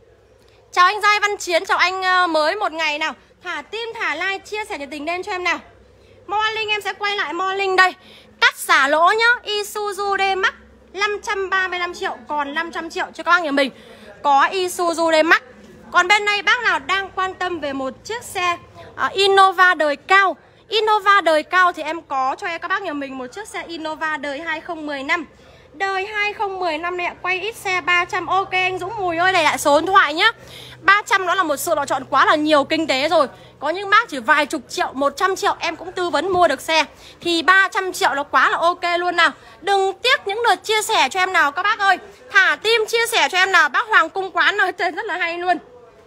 Chào anh Giai Văn Chiến, chào anh mới một ngày nào. Thả tim, thả like, chia sẻ nhiệt tình lên cho em nào. Morning em sẽ quay lại Morning đây. Cắt xả lỗ nhá, Isuzu D-Max năm trăm ba mươi lăm triệu còn năm trăm triệu cho các bác nhà mình. Có Isuzu D-Max. Còn bên đây bác nào đang quan tâm về một chiếc xe uh, Innova đời cao. Innova đời cao thì em có cho các bác nhà mình một chiếc xe Innova đời hai không một năm. Đời hai không một năm này, quay ít xe ba trăm. Ok anh Dũng Mùi ơi, để lại số điện thoại nhá. Ba trăm nó là một sự lựa chọn quá là nhiều, kinh tế rồi. Có những bác chỉ vài chục triệu, một trăm triệu em cũng tư vấn mua được xe. Thì ba trăm triệu nó quá là ok luôn nào. Đừng tiếc những lượt chia sẻ cho em nào các bác ơi. Thả tim chia sẻ cho em nào. Bác Hoàng Cung Quán ơi, tên rất là hay luôn.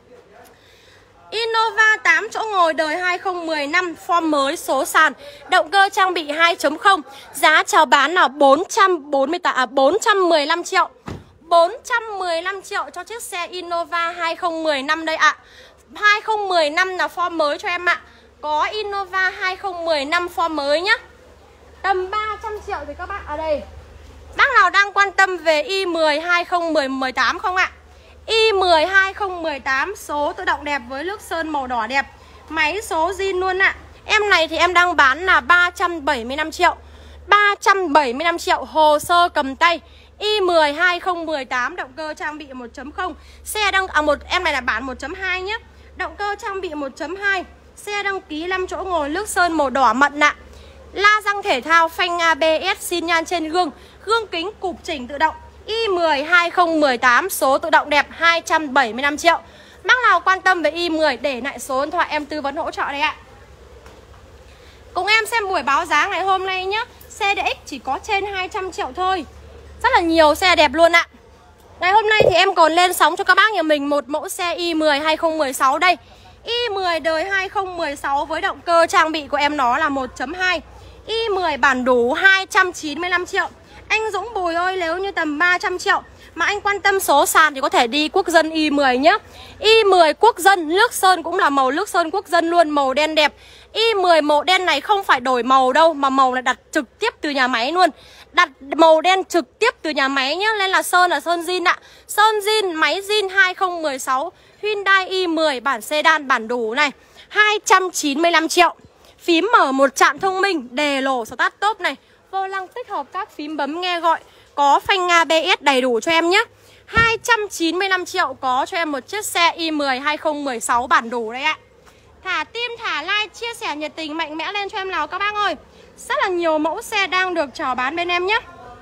Innova tám chỗ ngồi đời hai không một năm, form mới, số sàn, động cơ trang bị hai chấm không. Giá chào bán là bốn trăm bốn mươi tám, à, bốn trăm mười lăm triệu. bốn trăm mười lăm triệu cho chiếc xe Innova hai không một năm đây ạ. hai không một năm là form mới cho em ạ. Có Innova hai không một năm form mới nhá. Tầm ba trăm triệu thì các bạn ở đây. Bác nào đang quan tâm về i mười hai không một tám không ạ? i mười hai không một tám số tự động đẹp với nước sơn màu đỏ đẹp. Máy số zin luôn ạ. Em này thì em đang bán là ba trăm bảy mươi lăm triệu. ba trăm bảy mươi lăm triệu hồ sơ cầm tay. i mười hai không một tám động cơ trang bị một chấm không. Xe đăng à một em này là bản một chấm hai nhé. Động cơ trang bị một chấm hai. Xe đăng ký năm chỗ ngồi, nước sơn màu đỏ mận ạ. La răng thể thao, phanh a bê ét, xin nhan trên gương, gương kính cụp chỉnh tự động. i mười hai không một tám số tự động đẹp hai trăm bảy mươi lăm triệu. Bác nào quan tâm về i mười để lại số điện thoại em tư vấn hỗ trợ đây ạ. Cùng em xem buổi báo giá ngày hôm nay nhé. Xe đê ích chỉ có trên hai trăm triệu thôi. Rất là nhiều xe đẹp luôn ạ. Ngày hôm nay thì em còn lên sóng cho các bác nhà mình một mẫu xe i mười hai không một sáu đây. i mười đời hai không một sáu với động cơ trang bị của em nó là một chấm hai. i mười bản đủ hai trăm chín mươi lăm triệu. Anh Dũng Bùi ơi, nếu như tầm ba trăm triệu mà anh quan tâm số sàn thì có thể đi Quốc Dân i mười nhé. i mười Quốc Dân, nước sơn cũng là màu nước sơn Quốc Dân luôn, màu đen đẹp. i mười màu đen này không phải đổi màu đâu, mà màu là đặt trực tiếp từ nhà máy luôn. Đặt màu đen trực tiếp từ nhà máy nhé, nên là sơn là sơn zin ạ. Sơn zin, máy zin hai không một sáu, Hyundai i mười bản sedan bản đủ này, hai trăm chín mươi lăm triệu. Phím mở một chạm thông minh, đề lổ start top này, vô lăng tích hợp các phím bấm nghe gọi, có phanh a bê ét đầy đủ cho em nhé. Hai trăm chín mươi lăm triệu có cho em một chiếc xe i mười hai không một sáu bản đủ đấy ạ. Thả tim, thả like, chia sẻ nhiệt tình mạnh mẽ lên cho em nào các bác ơi. Rất là nhiều mẫu xe đang được chào bán bên em nhé.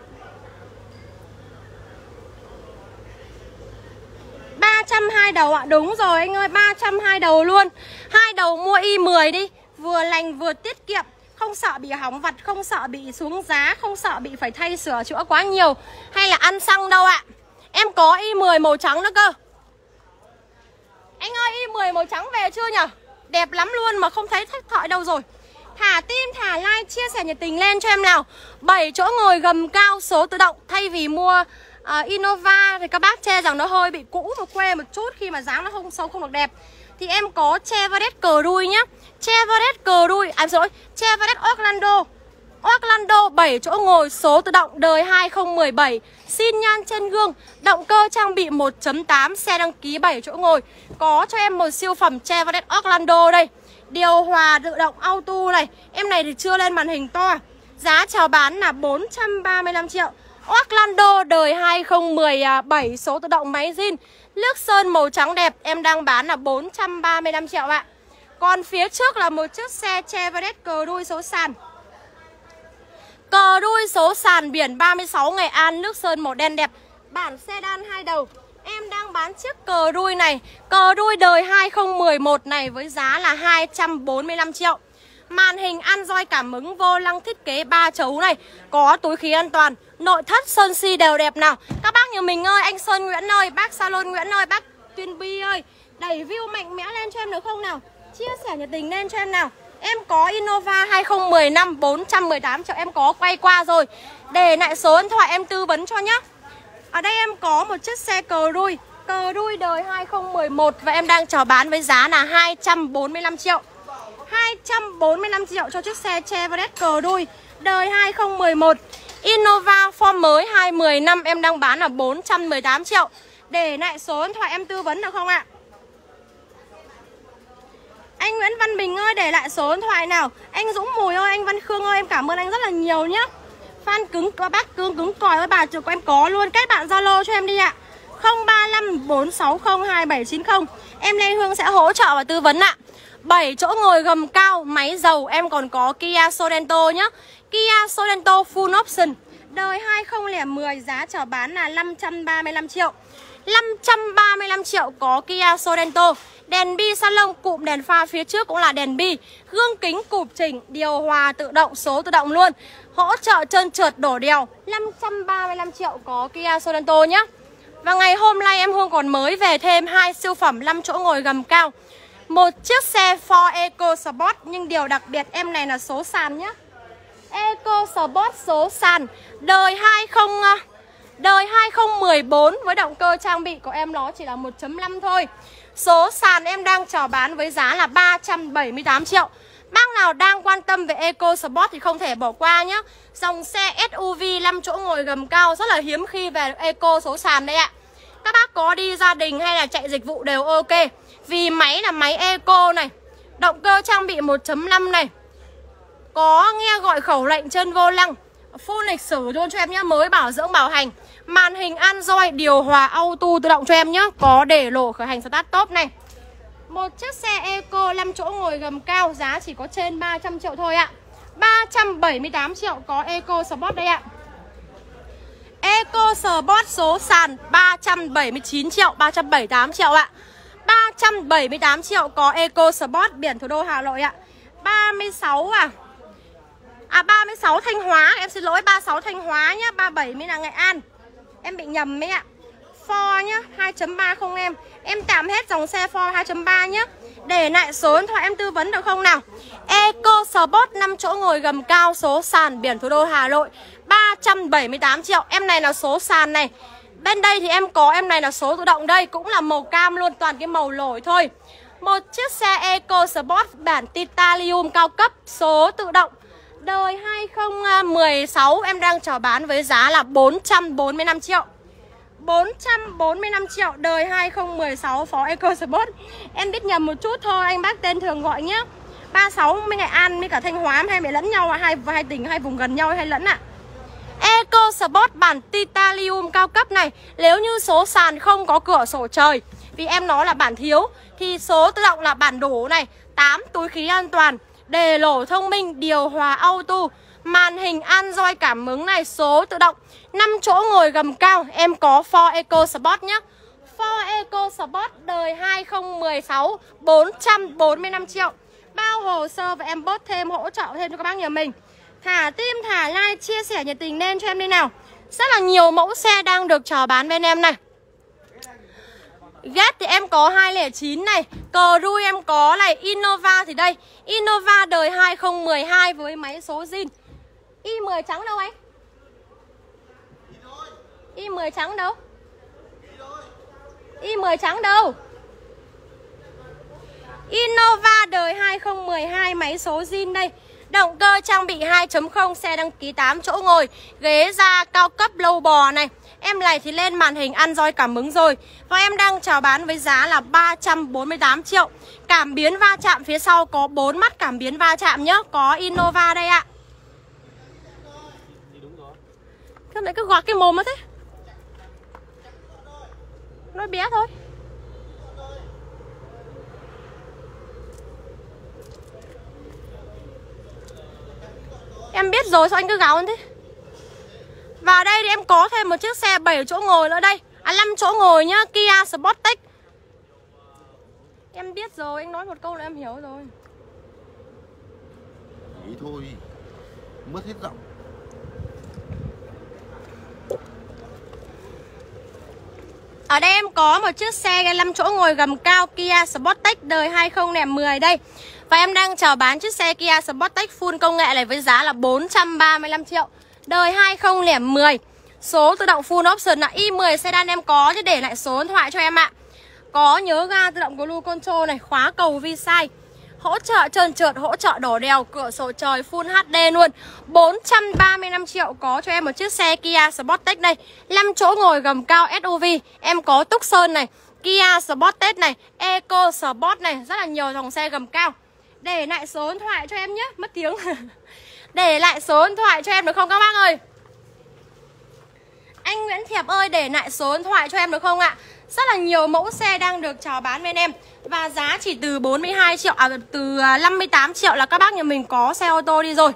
ba trăm hai đầu ạ. Đúng rồi anh ơi, ba trăm hai đầu luôn. Hai đầu mua i mười đi, vừa lành vừa tiết kiệm, không sợ bị hỏng vặt, không sợ bị xuống giá, không sợ bị phải thay sửa chữa quá nhiều hay là ăn xăng đâu ạ. Em có i mười màu trắng nữa cơ. Anh ơi, i mười màu trắng về chưa nhỉ? Đẹp lắm luôn mà không thấy thách thoại đâu rồi. Thả tim, thả like, chia sẻ nhiệt tình lên cho em nào. Bảy chỗ ngồi gầm cao số tự động. Thay vì mua uh, Innova thì các bác chê rằng nó hơi bị cũ và quê một chút khi mà dáng nó không sâu không được đẹp. Thì em có Chevrolet Cruze nhá. Chevrolet Cruze, à rồi, Chevrolet Orlando. Orlando bảy chỗ ngồi, số tự động, đời hai không một bảy, xin nhan trên gương, động cơ trang bị một chấm tám, xe đăng ký bảy chỗ ngồi. Có cho em một siêu phẩm Chevrolet Orlando đây. Điều hòa tự động auto này. Em này thì chưa lên màn hình to. Giá chào bán là bốn trăm ba mươi lăm triệu. Orlando đời hai không một bảy, số tự động, máy zin, nước sơn màu trắng đẹp. Em đang bán là bốn trăm ba mươi lăm triệu ạ. Còn phía trước là một chiếc xe Chevrolet Cruze số sàn. Cruze số sàn biển ba mươi sáu Nghệ An, nước sơn màu đen đẹp. Bản sedan hai đầu. Em đang bán chiếc Cruze này, Cruze đời hai không một một này với giá là hai trăm bốn mươi lăm triệu. Màn hình Android cảm ứng, vô lăng thiết kế ba chấu này, có túi khí an toàn, nội thất sơn si đều đẹp nào. Các bác như mình ơi, anh Sơn Nguyễn ơi, bác Salon Nguyễn ơi, bác Tuyên Bi ơi, đẩy view mạnh mẽ lên cho em được không nào? Chia sẻ nhiệt tình lên cho em nào. Em có Innova hai không một năm bốn trăm mười tám triệu, em có quay qua rồi. Để lại số điện thoại em tư vấn cho nhá. Ở đây em có một chiếc xe Cruze, Cruze đời hai không một một và em đang chào bán với giá là hai trăm bốn mươi lăm triệu. hai trăm bốn mươi lăm triệu cho chiếc xe Chevrolet Cruze đời hai không một một. Innova form mới hai một năm em đang bán là bốn trăm mười tám triệu. Để lại số điện thoại em tư vấn được không ạ? Anh Nguyễn Văn Bình ơi, để lại số điện thoại nào. Anh Dũng Mùi ơi, anh Văn Khương ơi, em cảm ơn anh rất là nhiều nhá. Fan cứng, các bác cứng cứng còi ơi, bà chụp của em có luôn. Kết bạn Zalo cho em đi ạ. không ba năm bốn sáu không hai bảy chín không. Em Lê Hương sẽ hỗ trợ và tư vấn ạ. bảy chỗ ngồi gầm cao, máy dầu. Em còn có Kia Sorento nhá. Kia Sorento full option đời hai không không không, giá chào bán là năm trăm ba mươi lăm triệu. năm trăm ba mươi lăm triệu có Kia Sorento. Đèn bi salon, cụm đèn pha phía trước cũng là đèn bi, gương kính cụp chỉnh, điều hòa tự động, số tự động luôn, hỗ trợ trơn trượt đổ đèo. Năm trăm ba mươi lăm triệu có Kia Sorento nhá. Và ngày hôm nay em Hương còn mới về thêm hai siêu phẩm năm chỗ ngồi gầm cao. Một chiếc xe Ford EcoSport, nhưng điều đặc biệt em này là số sàn nhá. EcoSport số sàn đời hai không đời hai không một bốn với động cơ trang bị của em nó chỉ là một chấm năm thôi. Số sàn em đang chào bán với giá là ba trăm bảy mươi tám triệu. Bác nào đang quan tâm về EcoSport thì không thể bỏ qua nhé. Dòng xe ét u vê năm chỗ ngồi gầm cao rất là hiếm khi về Eco số sàn đấy ạ. Các bác có đi gia đình hay là chạy dịch vụ đều ok. Vì máy là máy Eco này, động cơ trang bị một chấm năm này, có nghe gọi khẩu lệnh trên vô lăng, full lịch sử luôn cho em nhé, mới bảo dưỡng bảo hành. Màn hình Android, điều hòa auto tự động cho em nhé, có để lỗ khởi hành start top này. Một chiếc xe Eco năm chỗ ngồi gầm cao, giá chỉ có trên ba trăm triệu thôi ạ. ba trăm bảy mươi tám triệu có EcoSport đây ạ. EcoSport số sàn ba trăm bảy mươi chín triệu, ba trăm bảy mươi tám triệu ạ. ba trăm bảy mươi tám triệu có EcoSport, biển thủ đô Hà Nội ạ. ba mươi sáu à. À ba mươi sáu Thanh Hóa, em xin lỗi, ba mươi sáu Thanh Hóa nhá, ba mươi bảy mới là Nghệ An. Em bị nhầm mấy ạ. Ford nhá, hai chấm ba không em. Em tạm hết dòng xe Ford hai chấm ba nhá. Để lại số điện thoại em tư vấn được không nào? EcoSport năm chỗ ngồi gầm cao, số sàn, biển thủ đô Hà Nội, ba trăm bảy mươi tám triệu. Em này là số sàn này. Bên đây thì em có em này là số tự động đây, cũng là màu cam luôn, toàn cái màu nổi thôi. Một chiếc xe EcoSport bản titanium cao cấp, số tự động, đời hai không một sáu em đang chào bán với giá là bốn trăm bốn mươi lăm triệu. bốn trăm bốn mươi lăm triệu đời hai không một sáu Ford EcoSport. Em biết nhầm một chút thôi, anh bác tên thường gọi nhé. ba mươi sáu với Nghệ An với cả Thanh Hóa hay bị lẫn nhau, hai hai tỉnh hai vùng gần nhau hay lẫn ạ. À. EcoSport bản titanium cao cấp này, nếu như số sàn không có cửa sổ trời, vì em nó là bản thiếu, thì số tự động là bản đủ này, tám túi khí an toàn, đề lỗ thông minh, điều hòa auto, màn hình Android cảm ứng này, số tự động, năm chỗ ngồi gầm cao. Em có Ford EcoSport nhé. Ford EcoSport đời hai không một sáu, bốn trăm bốn mươi lăm triệu. Bao hồ sơ và em bớt thêm, hỗ trợ thêm cho các bác nhà mình. Thả tim, thả like, chia sẻ nhiệt tình lên cho em đi nào. Rất là nhiều mẫu xe đang được chào bán bên em này. Ghét thì em có hai không chín này, Cruze em có này, Innova thì đây, Innova đời hai không một hai với máy số zin. i mười trắng đâu anh? i Y mười trắng đâu? Y mười trắng đâu? Innova đời hai không một hai, máy số zin đây. Động cơ trang bị hai chấm không, xe đăng ký tám chỗ ngồi, ghế da cao cấp lâu bò này. Em này thì lên màn hình Android cảm ứng rồi. Và em đang chào bán với giá là ba trăm bốn mươi tám triệu. Cảm biến va chạm phía sau có bốn mắt cảm biến va chạm nhá. Có Innova đây ạ. Sao lại cứ gọt cái mồm nó thế? Nó bé thôi. Em biết rồi, sao anh cứ gào hơn thế? Và đây thì em có thêm một chiếc xe bảy chỗ ngồi nữa đây. À năm chỗ ngồi nhá, Kia Sportage. Em biết rồi, anh nói một câu là em hiểu rồi. Nghĩ thôi, mất hết giọng. Ở đây em có một chiếc xe năm chỗ ngồi gầm cao Kia Sportage đời hai không một không đây. Và em đang chào bán chiếc xe Kia Sportage full công nghệ này với giá là bốn trăm ba mươi lăm triệu. Đời hai không một không. Số tự động full option là i mười sedan em có, chứ để lại số điện thoại cho em ạ. Có nhớ ga tự động cruise control này, khóa cầu vi sai, hỗ trợ trơn trượt, hỗ trợ đổ đèo, cửa sổ trời full hát đê luôn. Bốn trăm ba mươi lăm triệu có cho em một chiếc xe Kia Sportage đây, năm chỗ ngồi gầm cao ét u vê. Em có Tucson này, Kia Sportage này, Eco Sport này, rất là nhiều dòng xe gầm cao. Để lại số điện thoại cho em nhé, mất tiếng. Để lại số điện thoại cho em được không các bác ơi? Anh Nguyễn Thiệp ơi, để lại số điện thoại cho em được không ạ? Rất là nhiều mẫu xe đang được chào bán bên em. Và giá chỉ từ bốn mươi hai triệu, à từ năm mươi tám triệu là các bác nhà mình có xe ô tô đi rồi.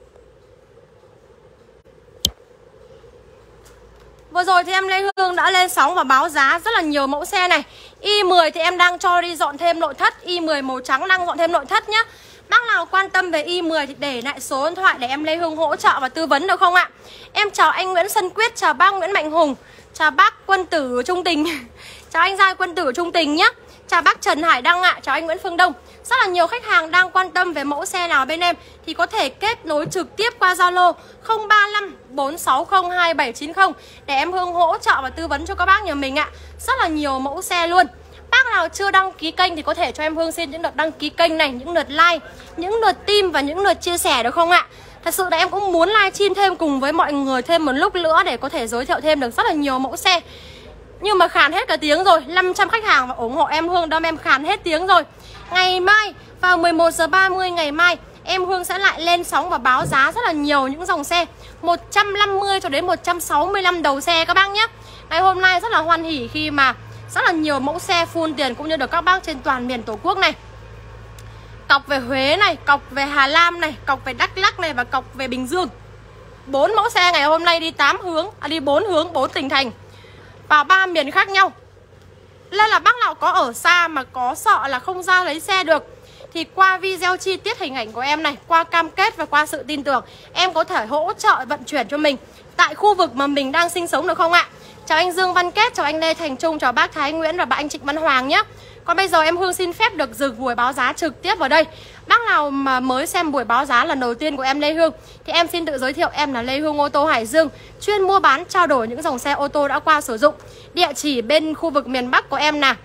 Vừa rồi thì em Lê Hương đã lên sóng và báo giá rất là nhiều mẫu xe này. i mười thì em đang cho đi dọn thêm nội thất, i mười màu trắng đang dọn thêm nội thất nhá. Bác nào quan tâm về i mười thì để lại số điện thoại để em Lê Hương hỗ trợ và tư vấn được không ạ? Em chào anh Nguyễn Xuân Quyết, chào bác Nguyễn Mạnh Hùng, chào bác Quân Tử Trung Tình, chào anh Giai Quân Tử Trung Tình nhá. Chào bác Trần Hải Đăng ạ, chào anh Nguyễn Phương Đông. Rất là nhiều khách hàng đang quan tâm về mẫu xe nào bên em thì có thể kết nối trực tiếp qua Zalo không ba năm bốn sáu không hai bảy chín không để em Hương hỗ trợ và tư vấn cho các bác nhà mình ạ. Rất là nhiều mẫu xe luôn. Bác nào chưa đăng ký kênh thì có thể cho em Hương xin những lượt đăng ký kênh này, những lượt like, những lượt tim và những lượt chia sẻ được không ạ? Thật sự là em cũng muốn livestream thêm cùng với mọi người thêm một lúc nữa để có thể giới thiệu thêm được rất là nhiều mẫu xe. Nhưng mà khàn hết cả tiếng rồi, năm trăm khách hàng và ủng hộ em Hương đâm em khàn hết tiếng rồi. Ngày mai vào mười một giờ ba mươi ngày mai em Hương sẽ lại lên sóng và báo giá rất là nhiều những dòng xe một trăm năm mươi cho đến một trăm sáu mươi lăm đầu xe các bác nhé. Ngày hôm nay rất là hoan hỉ khi mà rất là nhiều mẫu xe full tiền cũng như được các bác trên toàn miền Tổ quốc này. Cọc về Huế này, cọc về Hà Nam này, cọc về Đắk Lắk này và cọc về Bình Dương. Bốn mẫu xe ngày hôm nay đi tám hướng, à, đi bốn hướng, bốn tỉnh thành vào ba miền khác nhau. Nên là bác nào có ở xa mà có sợ là không ra lấy xe được thì qua video chi tiết hình ảnh của em này, qua cam kết và qua sự tin tưởng, em có thể hỗ trợ vận chuyển cho mình tại khu vực mà mình đang sinh sống được không ạ? Chào anh Dương Văn Kết, chào anh Lê Thành Trung, chào bác Thái Nguyễn và bạn anh Trịnh Văn Hoàng nhé. Còn bây giờ em Hương xin phép được dừng buổi báo giá trực tiếp vào đây. Bác nào mà mới xem buổi báo giá lần đầu tiên của em Lê Hương thì em xin tự giới thiệu, em là Lê Hương ô tô Hải Dương, chuyên mua bán trao đổi những dòng xe ô tô đã qua sử dụng. Địa chỉ bên khu vực miền Bắc của em nè.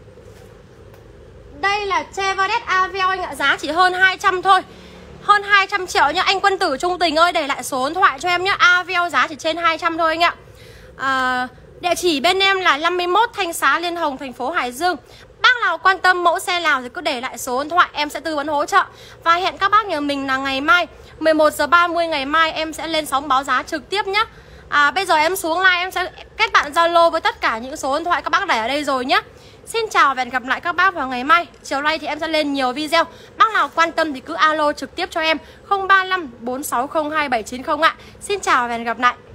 Đây là Chevrolet Aveo anh ạ, giá chỉ hơn hai trăm thôi. Hơn hai trăm triệu nhá. Anh Quân Tử Trung Tình ơi, để lại số điện thoại cho em nhá. Aveo giá chỉ trên hai trăm thôi anh ạ. À, địa chỉ bên em là năm mươi mốt Thanh Xá Liên Hồng, thành phố Hải Dương. Bác nào quan tâm mẫu xe nào thì cứ để lại số điện thoại, em sẽ tư vấn hỗ trợ. Và hẹn các bác nhà mình là ngày mai mười một giờ ba mươi ngày mai em sẽ lên sóng báo giá trực tiếp nhé. À, bây giờ em xuống live em sẽ kết bạn Zalo với tất cả những số điện thoại các bác để ở đây rồi nhé. Xin chào và hẹn gặp lại các bác vào ngày mai. Chiều nay thì em sẽ lên nhiều video. Bác nào quan tâm thì cứ alo trực tiếp cho em không ba năm bốn sáu không hai bảy chín không ạ. Xin chào và hẹn gặp lại.